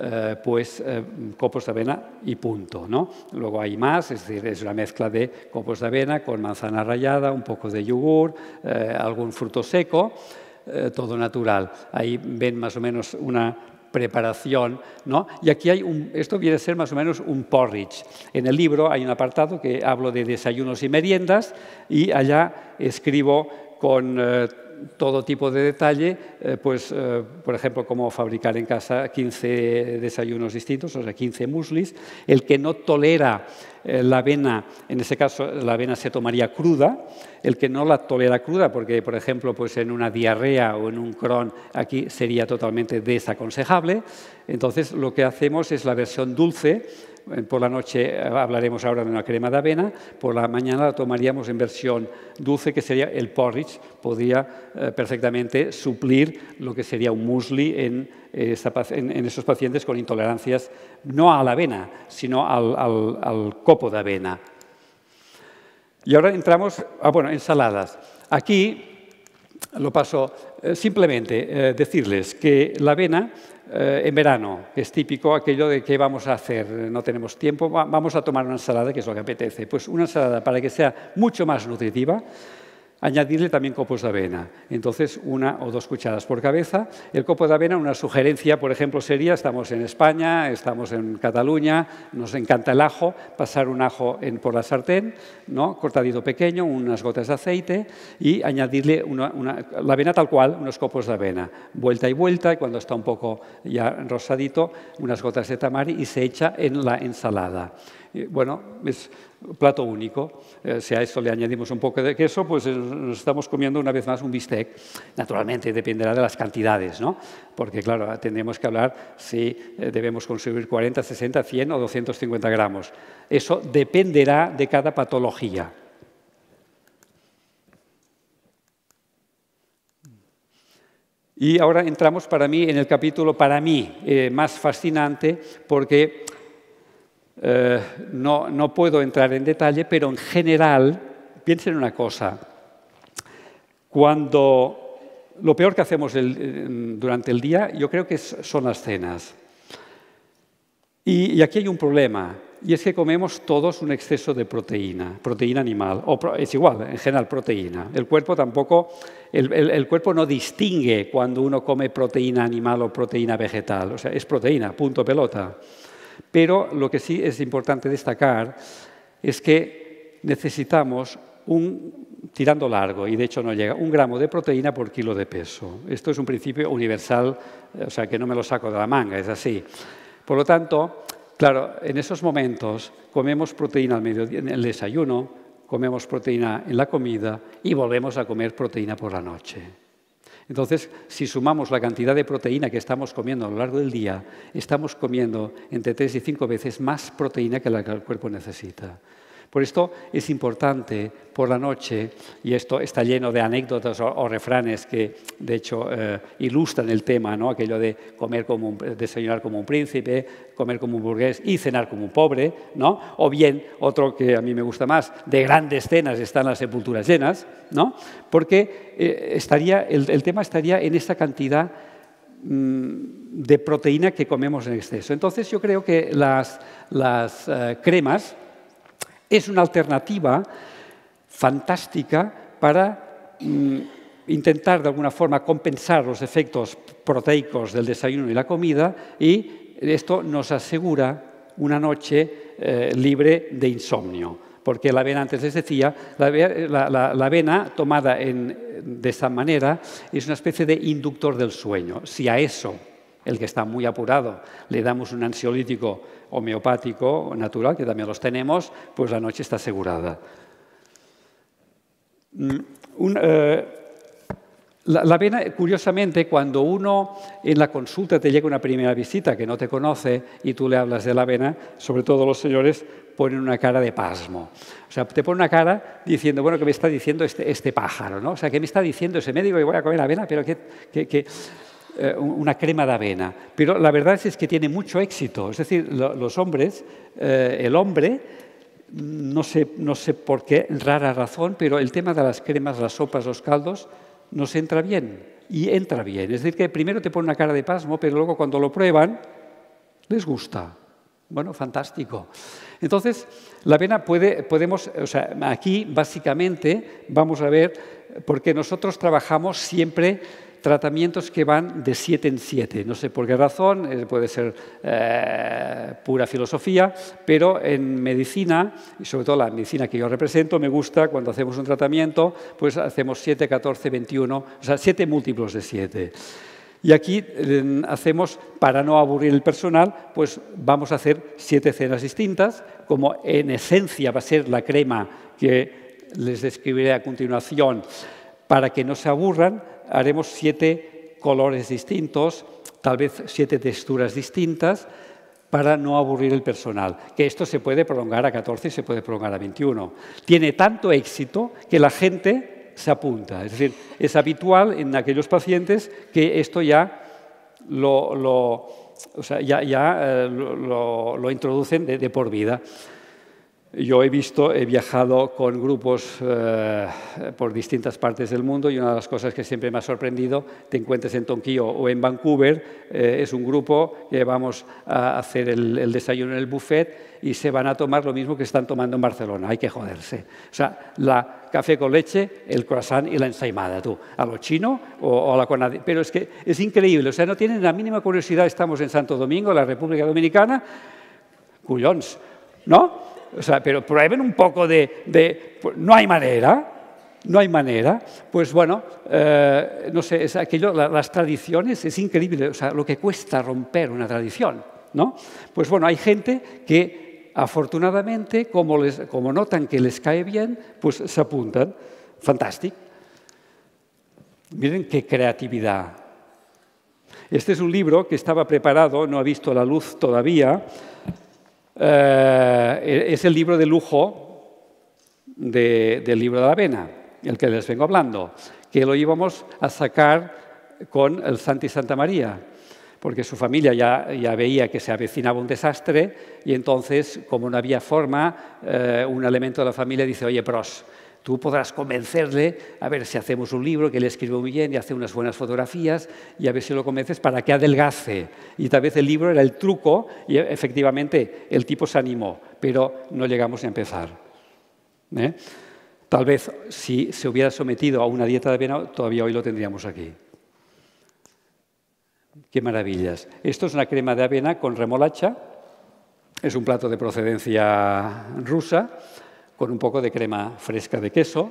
copos de avena y punto, ¿no? Luego hay más, es decir, es una mezcla de copos de avena con manzana rallada, un poco de yogur, algún fruto seco, todo natural. Ahí ven más o menos una preparación, ¿no? Y aquí esto viene a ser más o menos un porridge. En el libro hay un apartado que hablo de desayunos y meriendas, y allá escribo con todo tipo de detalle, por ejemplo, cómo fabricar en casa 15 desayunos distintos, o sea, 15 mueslis. El que no tolera la avena, en ese caso la avena se tomaría cruda. El que no la tolera cruda, porque por ejemplo pues en una diarrea o en un Crohn aquí sería totalmente desaconsejable, entonces lo que hacemos es la versión dulce. Por la noche hablaremos ahora de una crema de avena, por la mañana la tomaríamos en versión dulce, que sería el porridge. Podría perfectamente suplir lo que sería un muesli en esos pacientes con intolerancias, no a la avena, sino al copo de avena. Y ahora entramos ensaladas. Aquí lo paso simplemente decirles que la avena en verano, que es típico aquello de qué vamos a hacer, no tenemos tiempo, vamos a tomar una ensalada, que es lo que apetece. Pues una ensalada, para que sea mucho más nutritiva, añadirle también copos de avena. Entonces, 1 o 2 cucharadas por cabeza. El copo de avena, una sugerencia, por ejemplo, sería, estamos en España, estamos en Cataluña, nos encanta el ajo, pasar un ajo por la sartén, ¿no? Cortadito pequeño, unas gotas de aceite y añadirle la avena tal cual, unos copos de avena. Vuelta y vuelta, y cuando está un poco ya rosadito, unas gotas de tamari y se echa en la ensalada. Bueno, es un plato único. Si a eso le añadimos un poco de queso, pues nos estamos comiendo una vez más un bistec. Naturalmente, dependerá de las cantidades, ¿no? Porque, claro, tendremos que hablar si debemos consumir 40, 60, 100 o 250 gramos. Eso dependerá de cada patología. Y ahora entramos para mí en el capítulo, para mí, más fascinante, porque no puedo entrar en detalle, pero en general, piensen en una cosa. Lo peor que hacemos durante el día, yo creo que son las cenas. Y aquí hay un problema, y es que comemos todos un exceso de proteína animal, es igual, en general, proteína. El cuerpo tampoco, el cuerpo no distingue cuando uno come proteína animal o proteína vegetal, o sea, es proteína, punto pelota. Pero lo que sí es importante destacar es que necesitamos tirando largo, y de hecho no llega, 1 gramo de proteína por kilo de peso. Esto es un principio universal, o sea, que no me lo saco de la manga, es así. Por lo tanto, claro, en esos momentos comemos proteína al mediodía, en el desayuno, comemos proteína en la comida y volvemos a comer proteína por la noche. Entonces, si sumamos la cantidad de proteína que estamos comiendo a lo largo del día, estamos comiendo entre 3 y 5 veces más proteína que la que el cuerpo necesita. Por esto es importante por la noche, y esto está lleno de anécdotas o refranes que, de hecho, ilustran el tema, ¿no? Aquello de desayunar como un príncipe, comer como un burgués y cenar como un pobre, ¿no? O bien, otro que a mí me gusta más, de grandes cenas están las sepulturas llenas, ¿no? Porque el tema estaría en esa cantidad de proteína que comemos en exceso. Entonces, yo creo que las cremas es una alternativa fantástica para intentar de alguna forma compensar los efectos proteicos del desayuno y la comida, y esto nos asegura una noche libre de insomnio. Porque la avena, antes les decía, la avena tomada de esta manera es una especie de inductor del sueño. Si a eso, el que está muy apurado, le damos un ansiolítico homeopático natural, que también los tenemos, pues la noche está asegurada. La avena, curiosamente, cuando uno en la consulta te llega una primera visita que no te conoce y tú le hablas de la avena, sobre todo los señores ponen una cara de pasmo. O sea, te ponen una cara diciendo, bueno, ¿qué me está diciendo este pájaro, ¿no? O sea, ¿qué me está diciendo ese médico que voy a comer avena? Pero una crema de avena. Pero la verdad es que tiene mucho éxito. Es decir, los hombres, el hombre, no sé por qué, rara razón, pero el tema de las cremas, las sopas, los caldos, nos entra bien. Y entra bien. Es decir, que primero te pone una cara de pasmo, pero luego cuando lo prueban, les gusta. Bueno, fantástico. Entonces, la avena podemos, o sea, aquí básicamente vamos a ver, porque nosotros trabajamos siempre tratamientos que van de 7 en 7. No sé por qué razón, puede ser pura filosofía, pero en medicina, y sobre todo la medicina que yo represento, me gusta cuando hacemos un tratamiento, pues hacemos 7, 14, 21, o sea, 7 múltiplos de 7. Y aquí hacemos, para no aburrir el personal, pues vamos a hacer 7 cenas distintas, como en esencia va a ser la crema que les describiré a continuación. Para que no se aburran, haremos 7 colores distintos, tal vez 7 texturas distintas, para no aburrir el personal. Que esto se puede prolongar a 14 y se puede prolongar a 21. Tiene tanto éxito que la gente se apunta. Es decir, es habitual en aquellos pacientes que esto ya lo introducen de por vida. Yo he viajado con grupos por distintas partes del mundo y una de las cosas que siempre me ha sorprendido, te encuentres en Tonkío o en Vancouver, es un grupo que vamos a hacer el desayuno en el buffet y se van a tomar lo mismo que están tomando en Barcelona. Hay que joderse. O sea, café con leche, el croissant y la ensaimada, tú. A lo chino o a la conade. Pero es que es increíble. O sea, no tienen la mínima curiosidad. Estamos en Santo Domingo, la República Dominicana. Collons, ¿no? O sea, pero prueben un poco no hay manera. Pues bueno, no sé, es aquello, las tradiciones, es increíble, o sea, lo que cuesta romper una tradición, ¿no? Pues bueno, hay gente que afortunadamente, como notan que les cae bien, pues se apuntan. Fantástico. Miren qué creatividad. Este es un libro que estaba preparado, no ha visto la luz todavía. Es el libro de lujo del libro de la avena, el que les vengo hablando, que lo íbamos a sacar con el Santi Santa María, porque su familia ya veía que se avecinaba un desastre y entonces, como no había forma, un elemento de la familia dice, oye, Pros, tú podrás convencerle, a ver si hacemos un libro que le escribe muy bien y hace unas buenas fotografías y a ver si lo convences para que adelgace. Y tal vez el libro era el truco y efectivamente el tipo se animó, pero no llegamos a empezar. Tal vez si se hubiera sometido a una dieta de avena, todavía hoy lo tendríamos aquí. ¡Qué maravillas! Esto es una crema de avena con remolacha, es un plato de procedencia rusa, con un poco de crema fresca de queso.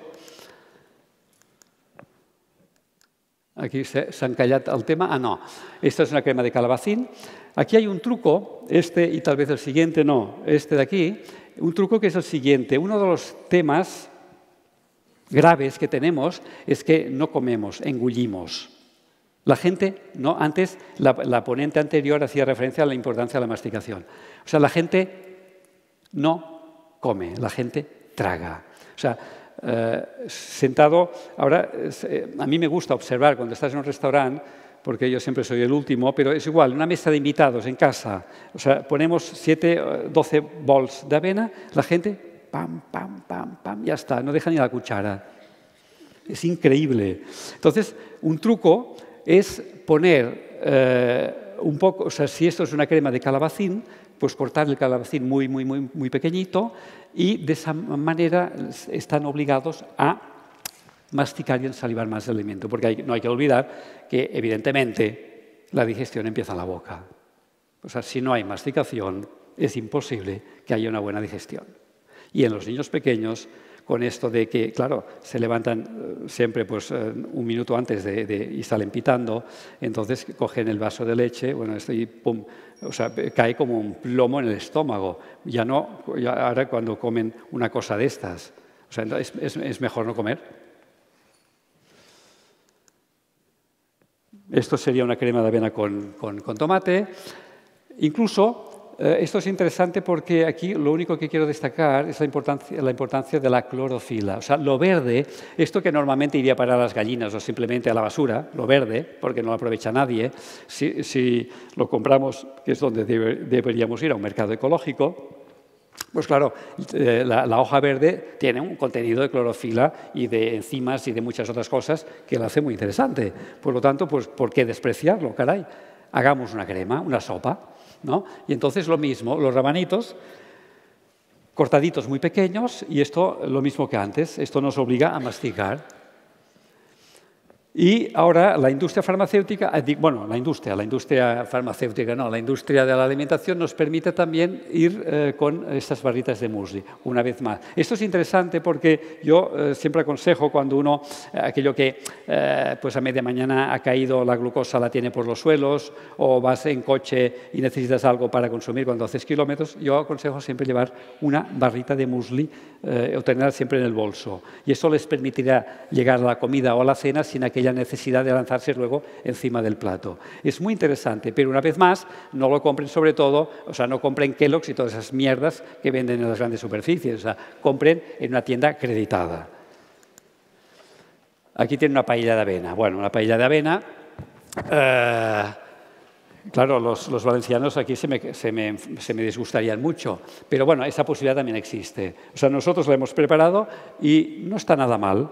Aquí se han callado el tema. Ah, no. Esta es una crema de calabacín. Aquí hay un truco, este y tal vez el siguiente, no, este de aquí. Un truco que es el siguiente. Uno de los temas graves que tenemos es que no comemos, engullimos. La gente, ¿no? Antes, la ponente anterior hacía referencia a la importancia de la masticación. O sea, la gente no come, la gente traga. O sea, sentado, ahora a mí me gusta observar cuando estás en un restaurante, porque yo siempre soy el último, pero es igual, una mesa de invitados en casa, o sea, ponemos 7, 12 bols de avena, la gente, pam, pam, pam, pam, ya está, no deja ni la cuchara. Es increíble. Entonces, un truco es poner un poco, o sea, si esto es una crema de calabacín, pues cortar el calabacín muy, muy, muy, muy pequeñito y de esa manera están obligados a masticar y ensalivar más el alimento, porque no hay que olvidar que, evidentemente, la digestión empieza en la boca. O sea, si no hay masticación, es imposible que haya una buena digestión. Y en los niños pequeños, con esto de que, claro, se levantan siempre pues, un minuto antes y salen pitando, entonces cogen el vaso de leche, bueno, esto y pum, o sea, cae como un plomo en el estómago. Ya ahora cuando comen una cosa de estas, o sea, es mejor no comer. Esto sería una crema de avena con tomate. Incluso, esto es interesante porque aquí lo único que quiero destacar es la importancia de la clorofila. O sea, lo verde, esto que normalmente iría para las gallinas o simplemente a la basura, lo verde, porque no lo aprovecha nadie, si lo compramos, que es donde deberíamos ir, a un mercado ecológico, pues claro, la hoja verde tiene un contenido de clorofila y de enzimas y de muchas otras cosas que la hace muy interesante. Por lo tanto, pues, ¿por qué despreciarlo? Caray, hagamos una crema, una sopa, ¿no? Y entonces lo mismo, los rabanitos cortaditos muy pequeños y esto lo mismo que antes, esto nos obliga a masticar. Y ahora la industria farmacéutica, bueno, la industria farmacéutica no, la industria de la alimentación nos permite también ir con estas barritas de muesli, una vez más. Esto es interesante porque yo siempre aconsejo cuando uno, aquello que pues a media mañana ha caído la glucosa, la tiene por los suelos, o vas en coche y necesitas algo para consumir cuando haces kilómetros, yo aconsejo siempre llevar una barrita de muesli o tenerla siempre en el bolso. Y eso les permitirá llegar a la comida o a la cena sin aquella necesidad de lanzarse luego encima del plato. Es muy interesante, pero una vez más, no lo compren sobre todo, o sea, no compren Kellogg's y todas esas mierdas que venden en las grandes superficies, o sea, compren en una tienda acreditada. Aquí tiene una paella de avena. Bueno, una paella de avena Claro, los valencianos aquí se me disgustarían mucho, pero bueno, esa posibilidad también existe. O sea, nosotros la hemos preparado y no está nada mal.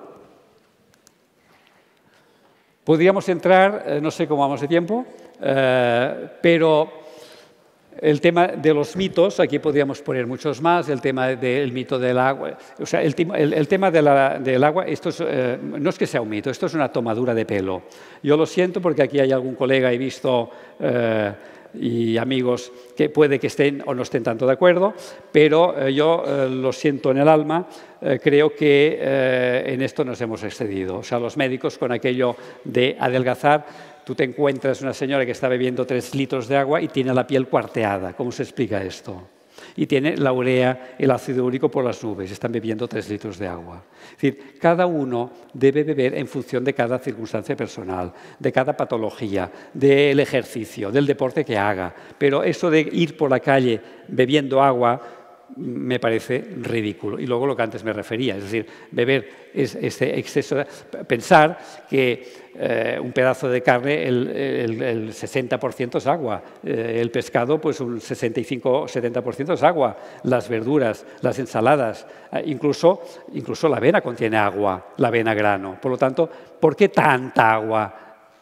Podríamos entrar, no sé cómo vamos de tiempo, pero el tema de los mitos, aquí podríamos poner muchos más, el tema del mito del agua. O sea, el tema del agua, esto no es que sea un mito, esto es una tomadura de pelo. Yo lo siento porque aquí hay algún colega, he visto, y amigos que puede que estén o no estén tanto de acuerdo, pero yo lo siento en el alma, creo que en esto nos hemos excedido. O sea, los médicos con aquello de adelgazar. Tú te encuentras una señora que está bebiendo 3 litros de agua y tiene la piel cuarteada. ¿Cómo se explica esto? Y tiene la urea, el ácido úrico por las nubes. Están bebiendo 3 litros de agua. Es decir, cada uno debe beber en función de cada circunstancia personal, de cada patología, del ejercicio, del deporte que haga. Pero eso de ir por la calle bebiendo agua me parece ridículo. Y luego lo que antes me refería, es decir, beber este exceso, pensar que un pedazo de carne, el 60% es agua, el pescado pues un 65-70% es agua, las verduras, las ensaladas, incluso la avena contiene agua, la avena grano. Por lo tanto, ¿por qué tanta agua?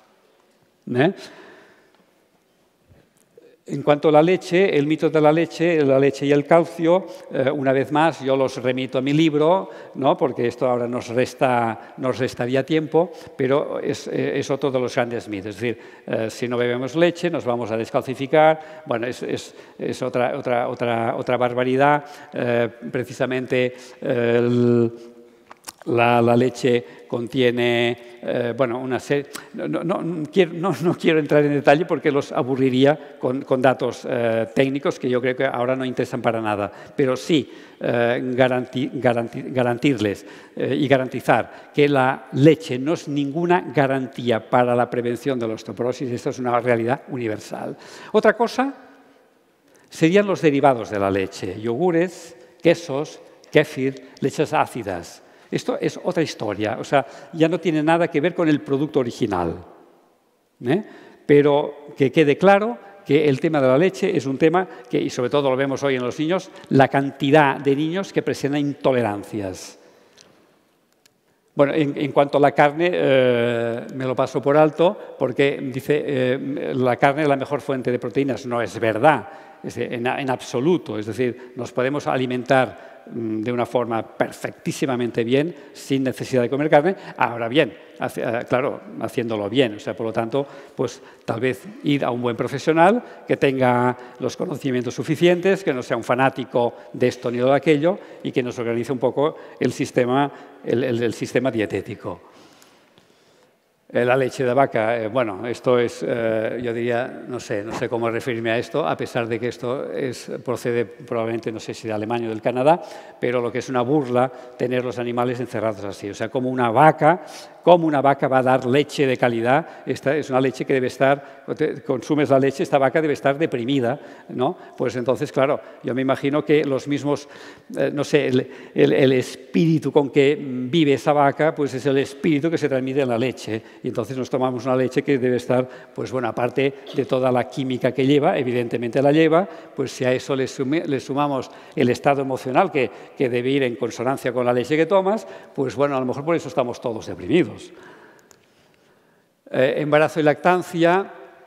En cuanto a la leche, el mito de la leche y el calcio, una vez más yo los remito a mi libro, ¿no? Porque esto ahora nos restaría tiempo, pero es otro de los grandes mitos. Es decir, si no bebemos leche nos vamos a descalcificar. Bueno, es otra barbaridad. Precisamente la leche contiene, bueno, una serie. No quiero entrar en detalle porque los aburriría con datos técnicos que yo creo que ahora no interesan para nada. Pero sí garantirles y garantizar que la leche no es ninguna garantía para la prevención de la osteoporosis. Esto es una realidad universal. Otra cosa serían los derivados de la leche: yogures, quesos, kéfir, leches ácidas. Esto es otra historia, o sea, ya no tiene nada que ver con el producto original. Pero que quede claro que el tema de la leche es un tema que, y sobre todo lo vemos hoy en los niños, la cantidad de niños que presentan intolerancias. Bueno, en cuanto a la carne, me lo paso por alto porque dice la carne es la mejor fuente de proteínas. No es verdad, en absoluto. Es decir, nos podemos alimentar de una forma perfectísimamente bien, sin necesidad de comer carne. Ahora bien, claro, haciéndolo bien. O sea, por lo tanto, pues tal vez ir a un buen profesional que tenga los conocimientos suficientes, que no sea un fanático de esto ni de aquello y que nos organice un poco el sistema dietético. La leche de vaca, bueno, esto es, yo diría, no sé cómo referirme a esto, a pesar de que esto procede probablemente, no sé si de Alemania o del Canadá, pero lo que es una burla tener los animales encerrados así. O sea, como una vaca va a dar leche de calidad. Esta es una leche que debe estar, consumes la leche, esta vaca debe estar deprimida, ¿no? Pues entonces, claro, yo me imagino que los mismos, no sé, el espíritu con que vive esa vaca, pues es el espíritu que se transmite en la leche. Y entonces nos tomamos una leche que debe estar, pues bueno, aparte de toda la química que lleva, evidentemente la lleva, pues si a eso le sumamos el estado emocional que debe ir en consonancia con la leche que tomas, pues bueno, a lo mejor por eso estamos todos deprimidos. Embarazo y lactancia.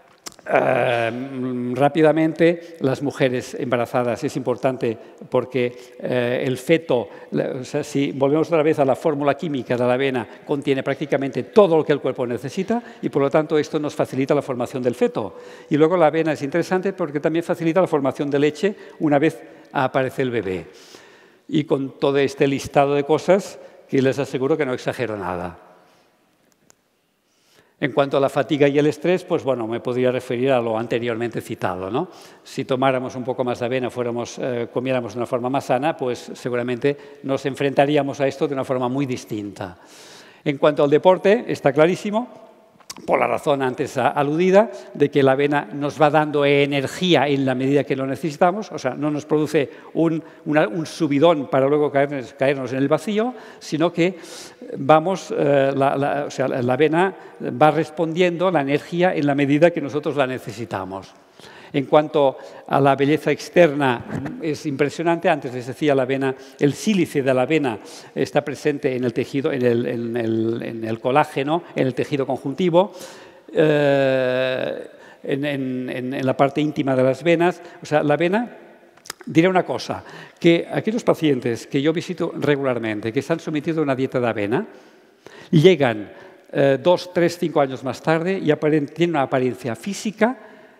Rápidamente, las mujeres embarazadas es importante porque el feto, o sea, si volvemos otra vez a la fórmula química de la avena, contiene prácticamente todo lo que el cuerpo necesita y por lo tanto esto nos facilita la formación del feto. Y luego la avena es interesante porque también facilita la formación de leche una vez aparece el bebé. Y con todo este listado de cosas que les aseguro que no exagero nada. En cuanto a la fatiga y el estrés, pues bueno, me podría referir a lo anteriormente citado, ¿no? Si tomáramos un poco más de avena, comiéramos de una forma más sana, pues seguramente nos enfrentaríamos a esto de una forma muy distinta. En cuanto al deporte, está clarísimo por la razón antes aludida, de que la avena nos va dando energía en la medida que lo necesitamos, o sea, no nos produce un subidón para luego caernos en el vacío, sino que la avena va respondiendo la energía en la medida que nosotros la necesitamos. En cuanto a la belleza externa, es impresionante. Antes les decía, la avena, el sílice de la avena está presente en el tejido, en el colágeno, en el tejido conjuntivo, en la parte íntima de las venas. O sea, la avena, diré una cosa, que aquellos pacientes que yo visito regularmente, que están sometidos a una dieta de avena, llegan 2, 3, 5 años más tarde y tienen una apariencia física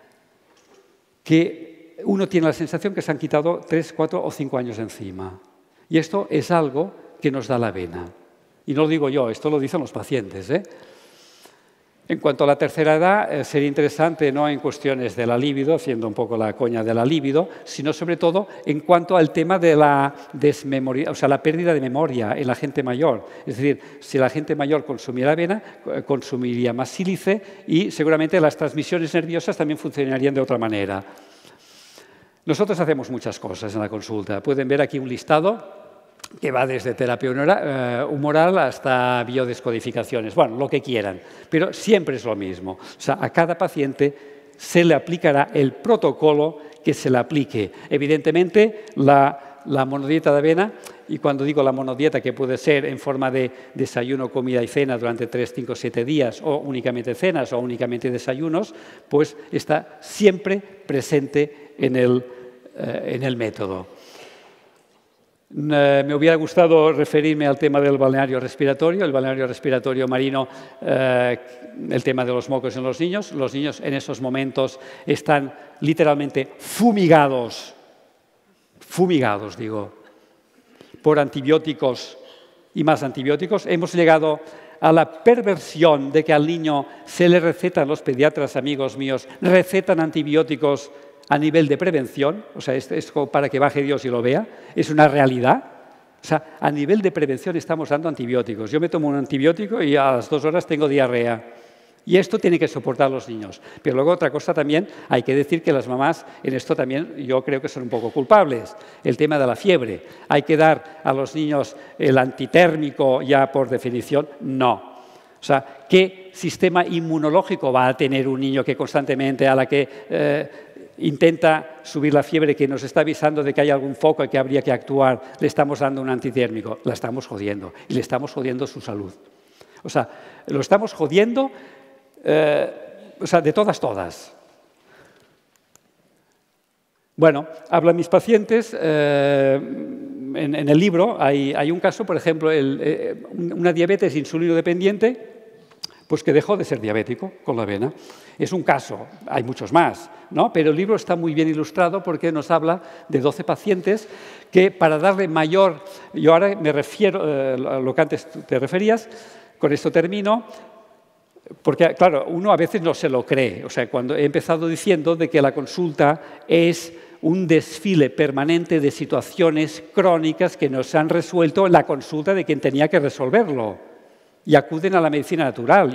que uno tiene la sensación que se han quitado 3, 4 o 5 años encima. Y esto es algo que nos da la avena. Y no lo digo yo, esto lo dicen los pacientes, ¿eh? En cuanto a la tercera edad, sería interesante, no en cuestiones de la libido, haciendo un poco la coña de la libido, sino sobre todo en cuanto al tema de la desmemoria, o sea, la pérdida de memoria en la gente mayor. Es decir, si la gente mayor consumiera avena, consumiría más sílice y seguramente las transmisiones nerviosas también funcionarían de otra manera. Nosotros hacemos muchas cosas en la consulta. Pueden ver aquí un listado que va desde terapia humoral hasta biodescodificaciones, bueno, lo que quieran, pero siempre es lo mismo. O sea, a cada paciente se le aplicará el protocolo que se le aplique. Evidentemente, la monodieta de avena, y cuando digo la monodieta, que puede ser en forma de desayuno, comida y cena durante 3, 5, 7 días, o únicamente cenas o únicamente desayunos, pues está siempre presente en el método. Me hubiera gustado referirme al tema del balneario respiratorio, el balneario respiratorio marino, el tema de los mocos en los niños. Los niños en esos momentos están literalmente fumigados digo, por antibióticos y más antibióticos. Hemos llegado a la perversión de que al niño se le recetan, los pediatras amigos míos, recetan antibióticos a nivel de prevención, o sea, es para que baje Dios y lo vea, es una realidad. O sea, a nivel de prevención estamos dando antibióticos. Yo me tomo un antibiótico y a las 2 horas tengo diarrea. Y esto tiene que soportar los niños. Pero luego otra cosa también, hay que decir que las mamás en esto también yo creo que son un poco culpables. El tema de la fiebre. ¿Hay que dar a los niños el antitérmico ya por definición? No. O sea, ¿qué sistema inmunológico va a tener un niño que constantemente a la que intenta subir la fiebre, que nos está avisando de que hay algún foco y que habría que actuar, le estamos dando un antitérmico? La estamos jodiendo y le estamos jodiendo su salud. O sea, lo estamos jodiendo, de todas. Bueno, hablan mis pacientes, en el libro hay un caso, por ejemplo, una diabetes insulino dependiente, pues que dejó de ser diabético con la avena. Es un caso, hay muchos más, ¿no? Pero el libro está muy bien ilustrado porque nos habla de 12 pacientes que para darle mayor... Yo ahora me refiero a lo que antes te referías, con esto termino, porque, claro, uno a veces no se lo cree. O sea, cuando he empezado diciendo de que la consulta es un desfile permanente de situaciones crónicas que nos han resuelto en la consulta de quien tenía que resolverlo. Y acuden a la medicina natural,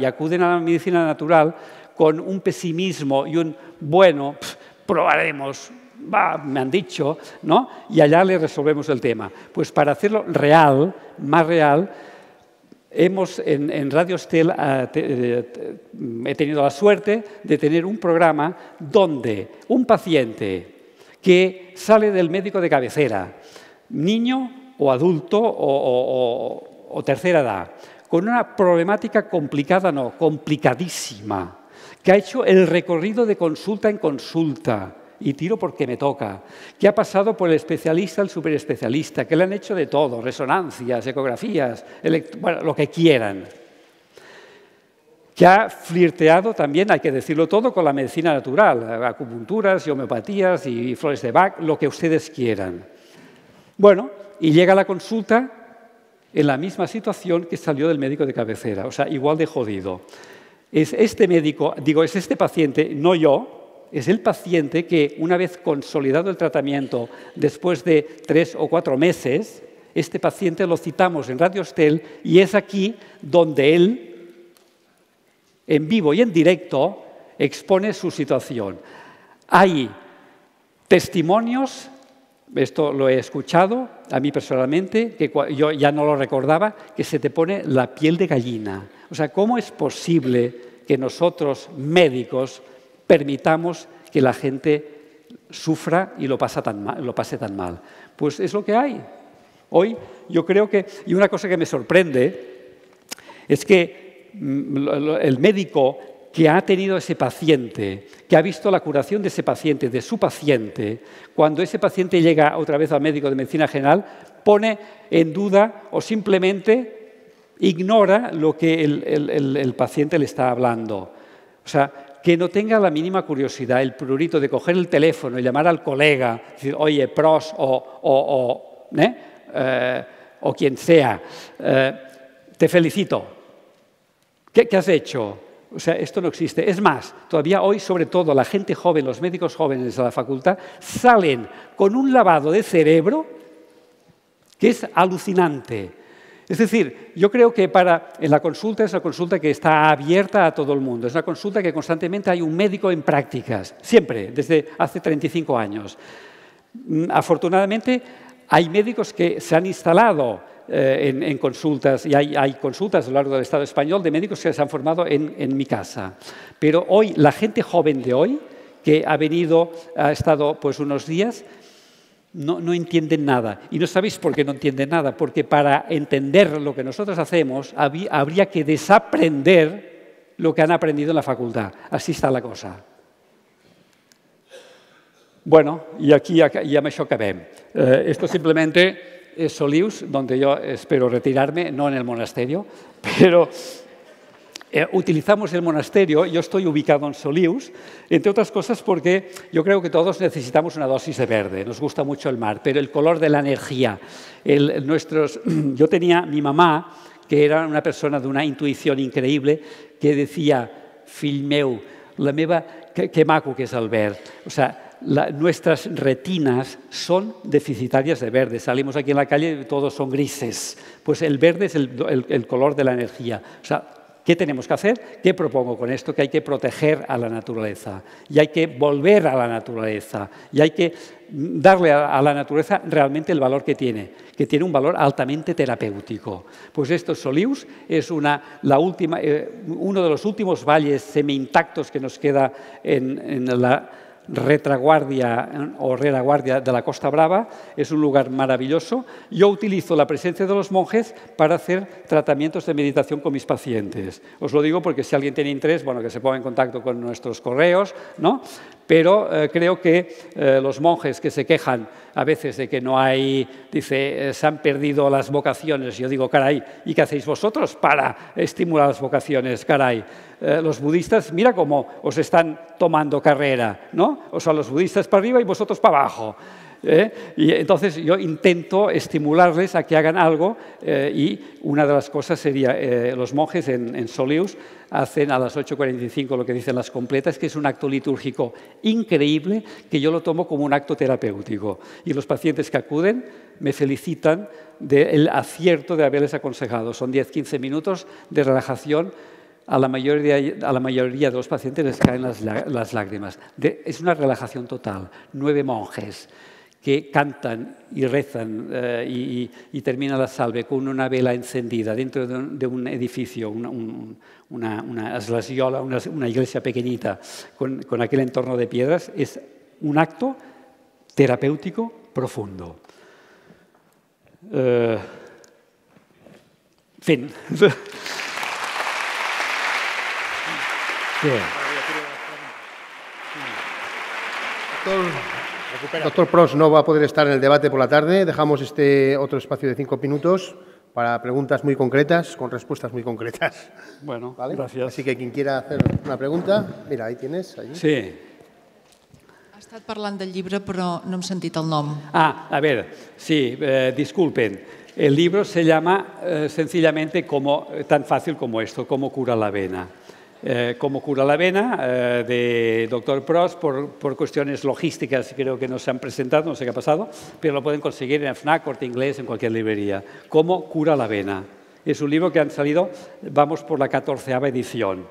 con un pesimismo y un, bueno, probaremos, me han dicho, ¿no? Y allá le resolvemos el tema. Pues para hacerlo real, más real, en Radio Estel he tenido la suerte de tener un programa donde un paciente que sale del médico de cabecera, niño o adulto o tercera edad, con una problemática complicada, no, complicadísima, que ha hecho el recorrido de consulta en consulta, y tiro porque me toca, que ha pasado por el especialista, el superespecialista, que le han hecho de todo, resonancias, ecografías, bueno, lo que quieran, que ha flirteado también, hay que decirlo todo, con la medicina natural, acupunturas y homeopatías y flores de Bach, lo que ustedes quieran. Bueno, y llega a la consulta en la misma situación que salió del médico de cabecera, o sea, igual de jodido. Es este médico, digo, es este paciente, no yo, es el paciente que una vez consolidado el tratamiento, después de 3 o 4 meses, este paciente lo citamos en Radio Estel y es aquí donde él en vivo y en directo, expone su situación. Hay testimonios, esto lo he escuchado a mí personalmente, que yo ya no lo recordaba, que se te pone la piel de gallina. O sea, ¿cómo es posible que nosotros, médicos, permitamos que la gente sufra y lo pase tan mal? Pues es lo que hay. Hoy yo creo que, y una cosa que me sorprende, es que el médico que ha tenido ese paciente, que ha visto la curación de ese paciente, de su paciente, cuando ese paciente llega otra vez al médico de medicina general, pone en duda o simplemente ignora lo que el paciente le está hablando. O sea, que no tenga la mínima curiosidad, el prurito de coger el teléfono y llamar al colega, decir, oye, pros o quien sea, te felicito. ¿Qué has hecho? O sea, esto no existe. Es más, todavía hoy, sobre todo, la gente joven, los médicos jóvenes de la facultad, salen con un lavado de cerebro que es alucinante. Es decir, yo creo que en la consulta es una consulta que está abierta a todo el mundo. Es una consulta que constantemente hay un médico en prácticas, siempre, desde hace 35 años. Afortunadamente, hay médicos que se han instalado en consultas, y hay consultas a lo largo del Estado español de médicos que se han formado en mi casa. Pero hoy, la gente joven de hoy, que ha estado pues unos días, no entienden nada. Y no sabéis por qué no entienden nada, porque para entender lo que nosotros hacemos habría que desaprender lo que han aprendido en la facultad. Así está la cosa. Bueno, y aquí ja amb això acabem. Esto simplemente es Solius, donde yo espero retirarme, no en el monasterio, pero utilizamos el monasterio. Yo estoy ubicado en Solius, entre otras cosas porque yo creo que todos necesitamos una dosis de verde. Nos gusta mucho el mar, pero el color de la energía. Yo tenía mi mamá, que era una persona de una intuición increíble, que decía, fill meu, que maco que és el verd. O sea, nuestras retinas son deficitarias de verde. Salimos aquí en la calle y todos son grises. Pues el verde es el color de la energía. O sea, ¿qué tenemos que hacer? ¿Qué propongo con esto? Que hay que proteger a la naturaleza y hay que volver a la naturaleza y hay que darle a la naturaleza realmente el valor que tiene un valor altamente terapéutico. Pues esto, Solius, es uno de los últimos valles semi-intactos que nos queda en la retaguardia o rereguardia de la Costa Brava. Es un lugar maravilloso. Yo utilizo la presencia de los monjes para hacer tratamientos de meditación con mis pacientes. Os lo digo porque si alguien tiene interés, bueno, que se ponga en contacto con nuestros correos, ¿no? Pero creo que los monjes que se quejan a veces de que no hay, dice, se han perdido las vocaciones. Yo digo, caray, ¿y qué hacéis vosotros para estimular las vocaciones? Caray, los budistas, mira cómo os están tomando carrera, ¿no? O sea, los budistas para arriba y vosotros para abajo. Y entonces yo intento estimularles a que hagan algo y una de las cosas sería, los monjes en Solius hacen a las 8:45 lo que dicen las completas, que es un acto litúrgico increíble que yo lo tomo como un acto terapéutico. Y los pacientes que acuden me felicitan del acierto de haberles aconsejado. Son 10-15 minutos de relajación. A la mayoría de los pacientes les caen las lágrimas. Es una relajación total. 9 monjes que cantan y rezan y terminan la salve con una vela encendida dentro de un edificio, una esglesiola, una iglesia pequeñita, con aquel entorno de piedras. Es un acto terapéutico profundo. Fin. Doctor Pros no va a poder estar en el debate por la tarde. Dejamos este otro espacio de 5 minutos para preguntas muy concretas, con respuestas muy concretas. Bueno, ¿vale? Gracias. Así que quien quiera hacer una pregunta, mira, ahí tienes. Allí. Sí. Ha estat parlant del llibre, però no hem sentit el nom. A ver, sí, disculpen. El libro se llama sencillamente tan fácil como esto, Cómo cura la avena. Cómo cura la avena, de Dr. Pros, por cuestiones logísticas creo que no se han presentado, no sé qué ha pasado, pero lo pueden conseguir en FNAC, Corte Inglés, en cualquier librería. Cómo cura la avena. Es un libro que han salido, vamos por la 14ª edición.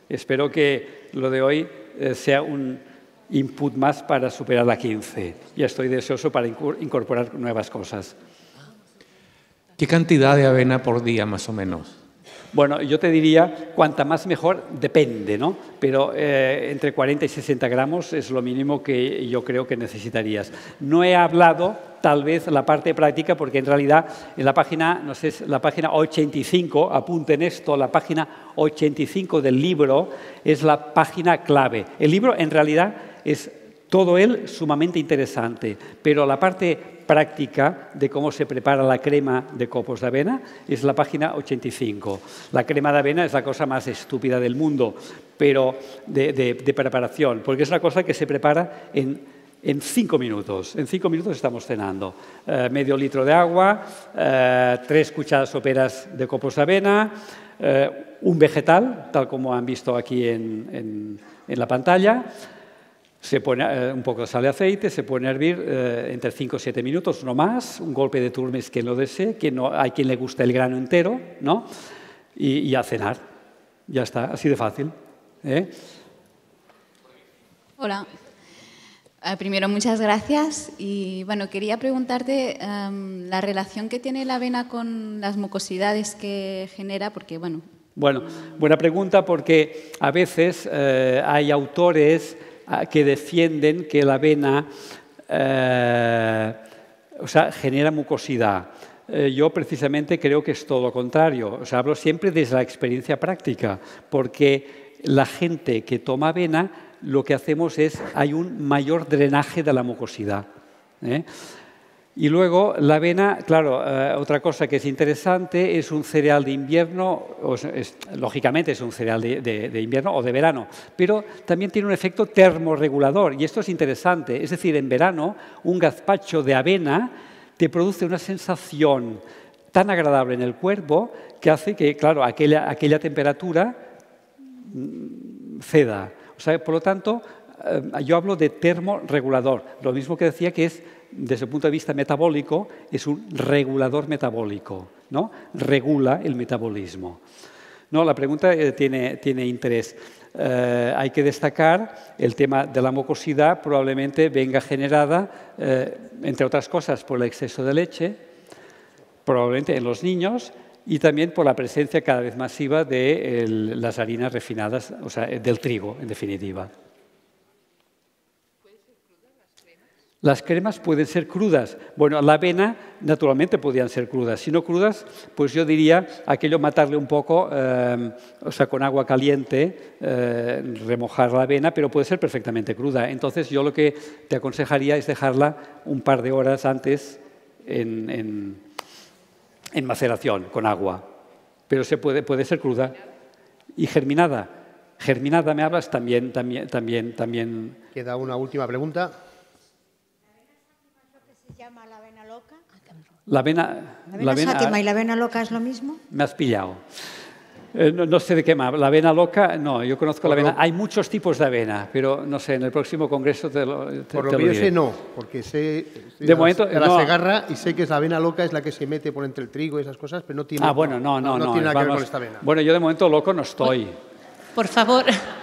Espero que lo de hoy sea un input más para superar la 15. Ya estoy deseoso para incorporar nuevas cosas. ¿Qué cantidad de avena por día, más o menos? Bueno, yo te diría, cuanta más mejor, depende, ¿no? Pero entre 40 y 60 gramos es lo mínimo que yo creo que necesitarías. No he hablado, tal vez, la parte práctica, porque en realidad en la página, no sé, la página 85, apunten esto, la página 85 del libro es la página clave. El libro, en realidad, es todo él sumamente interesante, pero la parte práctica de cómo se prepara la crema de copos de avena es la página 85. La crema de avena es la cosa más estúpida del mundo, pero de preparación, porque es una cosa que se prepara en 5 minutos. En 5 minutos estamos cenando. Medio litro de agua, 3 cucharadas soperas de copos de avena, un vegetal, tal como han visto aquí en la pantalla. Se pone un poco de sal y aceite, se pone a hervir entre 5 o 7 minutos, no más, un golpe de turmes quien lo desee, hay quien le gusta el grano entero, ¿no? Y a cenar. Ya está, así de fácil. Hola. Primero, muchas gracias. Y bueno, quería preguntarte la relación que tiene la avena con las mucosidades que genera, porque bueno... Bueno, buena pregunta, porque a veces hay autores que defienden que la avena genera mucosidad. Yo precisamente creo que es todo lo contrario. Hablo siempre desde la experiencia práctica, porque la gente que toma avena, lo que hacemos es, hay un mayor drenaje de la mucosidad. Y luego la avena, claro, otra cosa que es interesante, es un cereal de invierno, lógicamente es un cereal de invierno o de verano, pero también tiene un efecto termorregulador, y esto es interesante. Es decir, en verano, un gazpacho de avena te produce una sensación tan agradable en el cuerpo que hace que, claro, aquella temperatura ceda. Por lo tanto, yo hablo de termorregulador, lo mismo que decía que es, desde el punto de vista metabólico, es un regulador metabólico, ¿no? Regula el metabolismo. No, la pregunta tiene interés. Hay que destacar el tema de la mucosidad, probablemente venga generada, entre otras cosas, por el exceso de leche, probablemente en los niños, y también por la presencia cada vez masiva de las harinas refinadas, o sea, del trigo, en definitiva. Las cremas pueden ser crudas. Bueno, la avena, naturalmente, podían ser crudas. Si no crudas, pues yo diría aquello matarle un poco, con agua caliente, remojar la avena, pero puede ser perfectamente cruda. Entonces, yo lo que te aconsejaría es dejarla un par de horas antes en maceración con agua. Pero puede ser cruda. Y germinada. Germinada, ¿me hablas? También. Queda una última pregunta. ¿Se llama la avena loca? La avena Fátima y la avena loca es lo mismo. Me has pillado. No sé de qué más. La avena loca, no, yo conozco la avena. Hay muchos tipos de avena, pero no sé, en el próximo congreso te lo diré. Por lo que yo sé, no, porque sé de momento, la Segarra y sé que la avena loca es la que se mete por entre el trigo y esas cosas, pero no tiene, no tiene nada que ver con esta avena. Bueno, yo de momento loco no estoy. Por favor.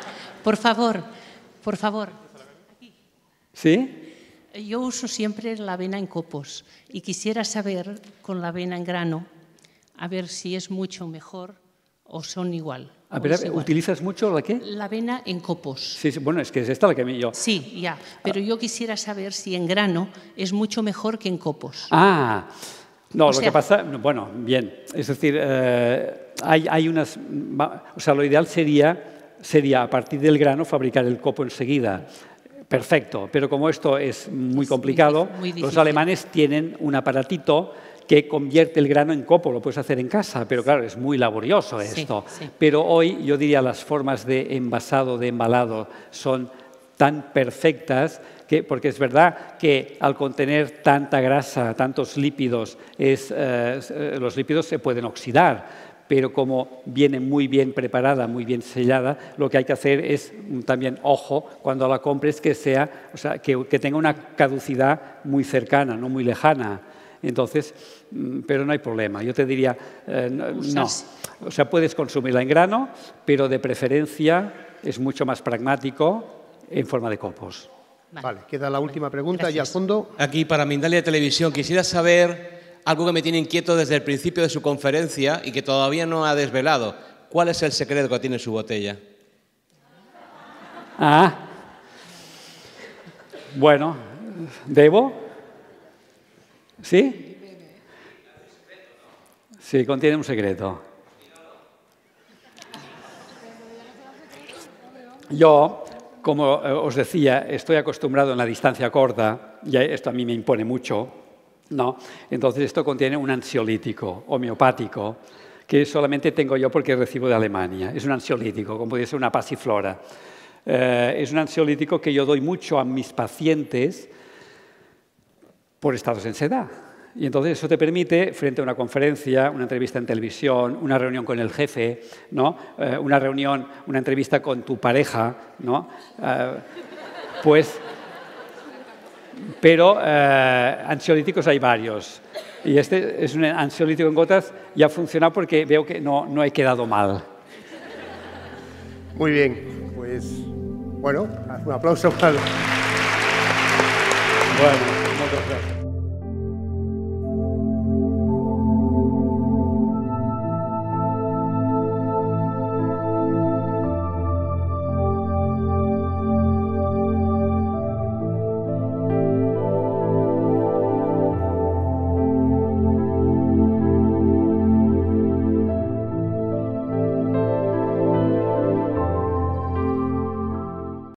¿Sí? Yo uso siempre la avena en copos y quisiera saber, con la avena en grano, a ver si es mucho mejor o son igual. A ver, ¿utilizas mucho la qué? La avena en copos. Sí, bueno, es que es esta la que yo... Sí, ya, pero yo quisiera saber si en grano es mucho mejor que en copos. No, lo que pasa... Bueno, bien, es decir, hay unas... O sea, lo ideal sería a partir del grano fabricar el copo enseguida. Perfecto, pero como esto es muy complicado, muy difícil. Los alemanes tienen un aparatito que convierte el grano en copo, lo puedes hacer en casa, pero claro, es muy laborioso esto. Sí. Pero hoy yo diría las formas de envasado, de embalado, son tan perfectas, porque es verdad que al contener tanta grasa, tantos lípidos, los lípidos se pueden oxidar, pero como viene muy bien preparada, muy bien sellada, lo que hay que hacer es también, ojo, cuando la compres, que tenga una caducidad muy cercana, no muy lejana. Entonces, pero no hay problema. Yo te diría, no. O sea, puedes consumirla en grano, pero de preferencia es mucho más pragmático en forma de copos. Vale, queda la última pregunta. Gracias. Y al fondo, Aquí para Mindalia Televisión quisiera saber algo que me tiene inquieto desde el principio de su conferencia y que todavía no ha desvelado. ¿Cuál es el secreto que tiene su botella? Ah, bueno, ¿debo? ¿Sí? Sí, contiene un secreto. Yo, como os decía, estoy acostumbrado en la distancia corta, y esto a mí me impone mucho, ¿no? Entonces esto contiene un ansiolítico homeopático que solamente tengo yo porque recibo de Alemania. Es un ansiolítico, como puede ser una pasiflora. Es un ansiolítico que yo doy mucho a mis pacientes por estados de ansiedad. Y entonces eso te permite, frente a una conferencia, una entrevista en televisión, una reunión con el jefe, ¿no? Una reunión, una entrevista con tu pareja, ¿no? Pero ansiolíticos hay varios. Y este es un ansiolítico en gotas y ha funcionado porque veo que no he quedado mal. muy bien, pues bueno, haz un aplauso para... Bueno, muchas gracias.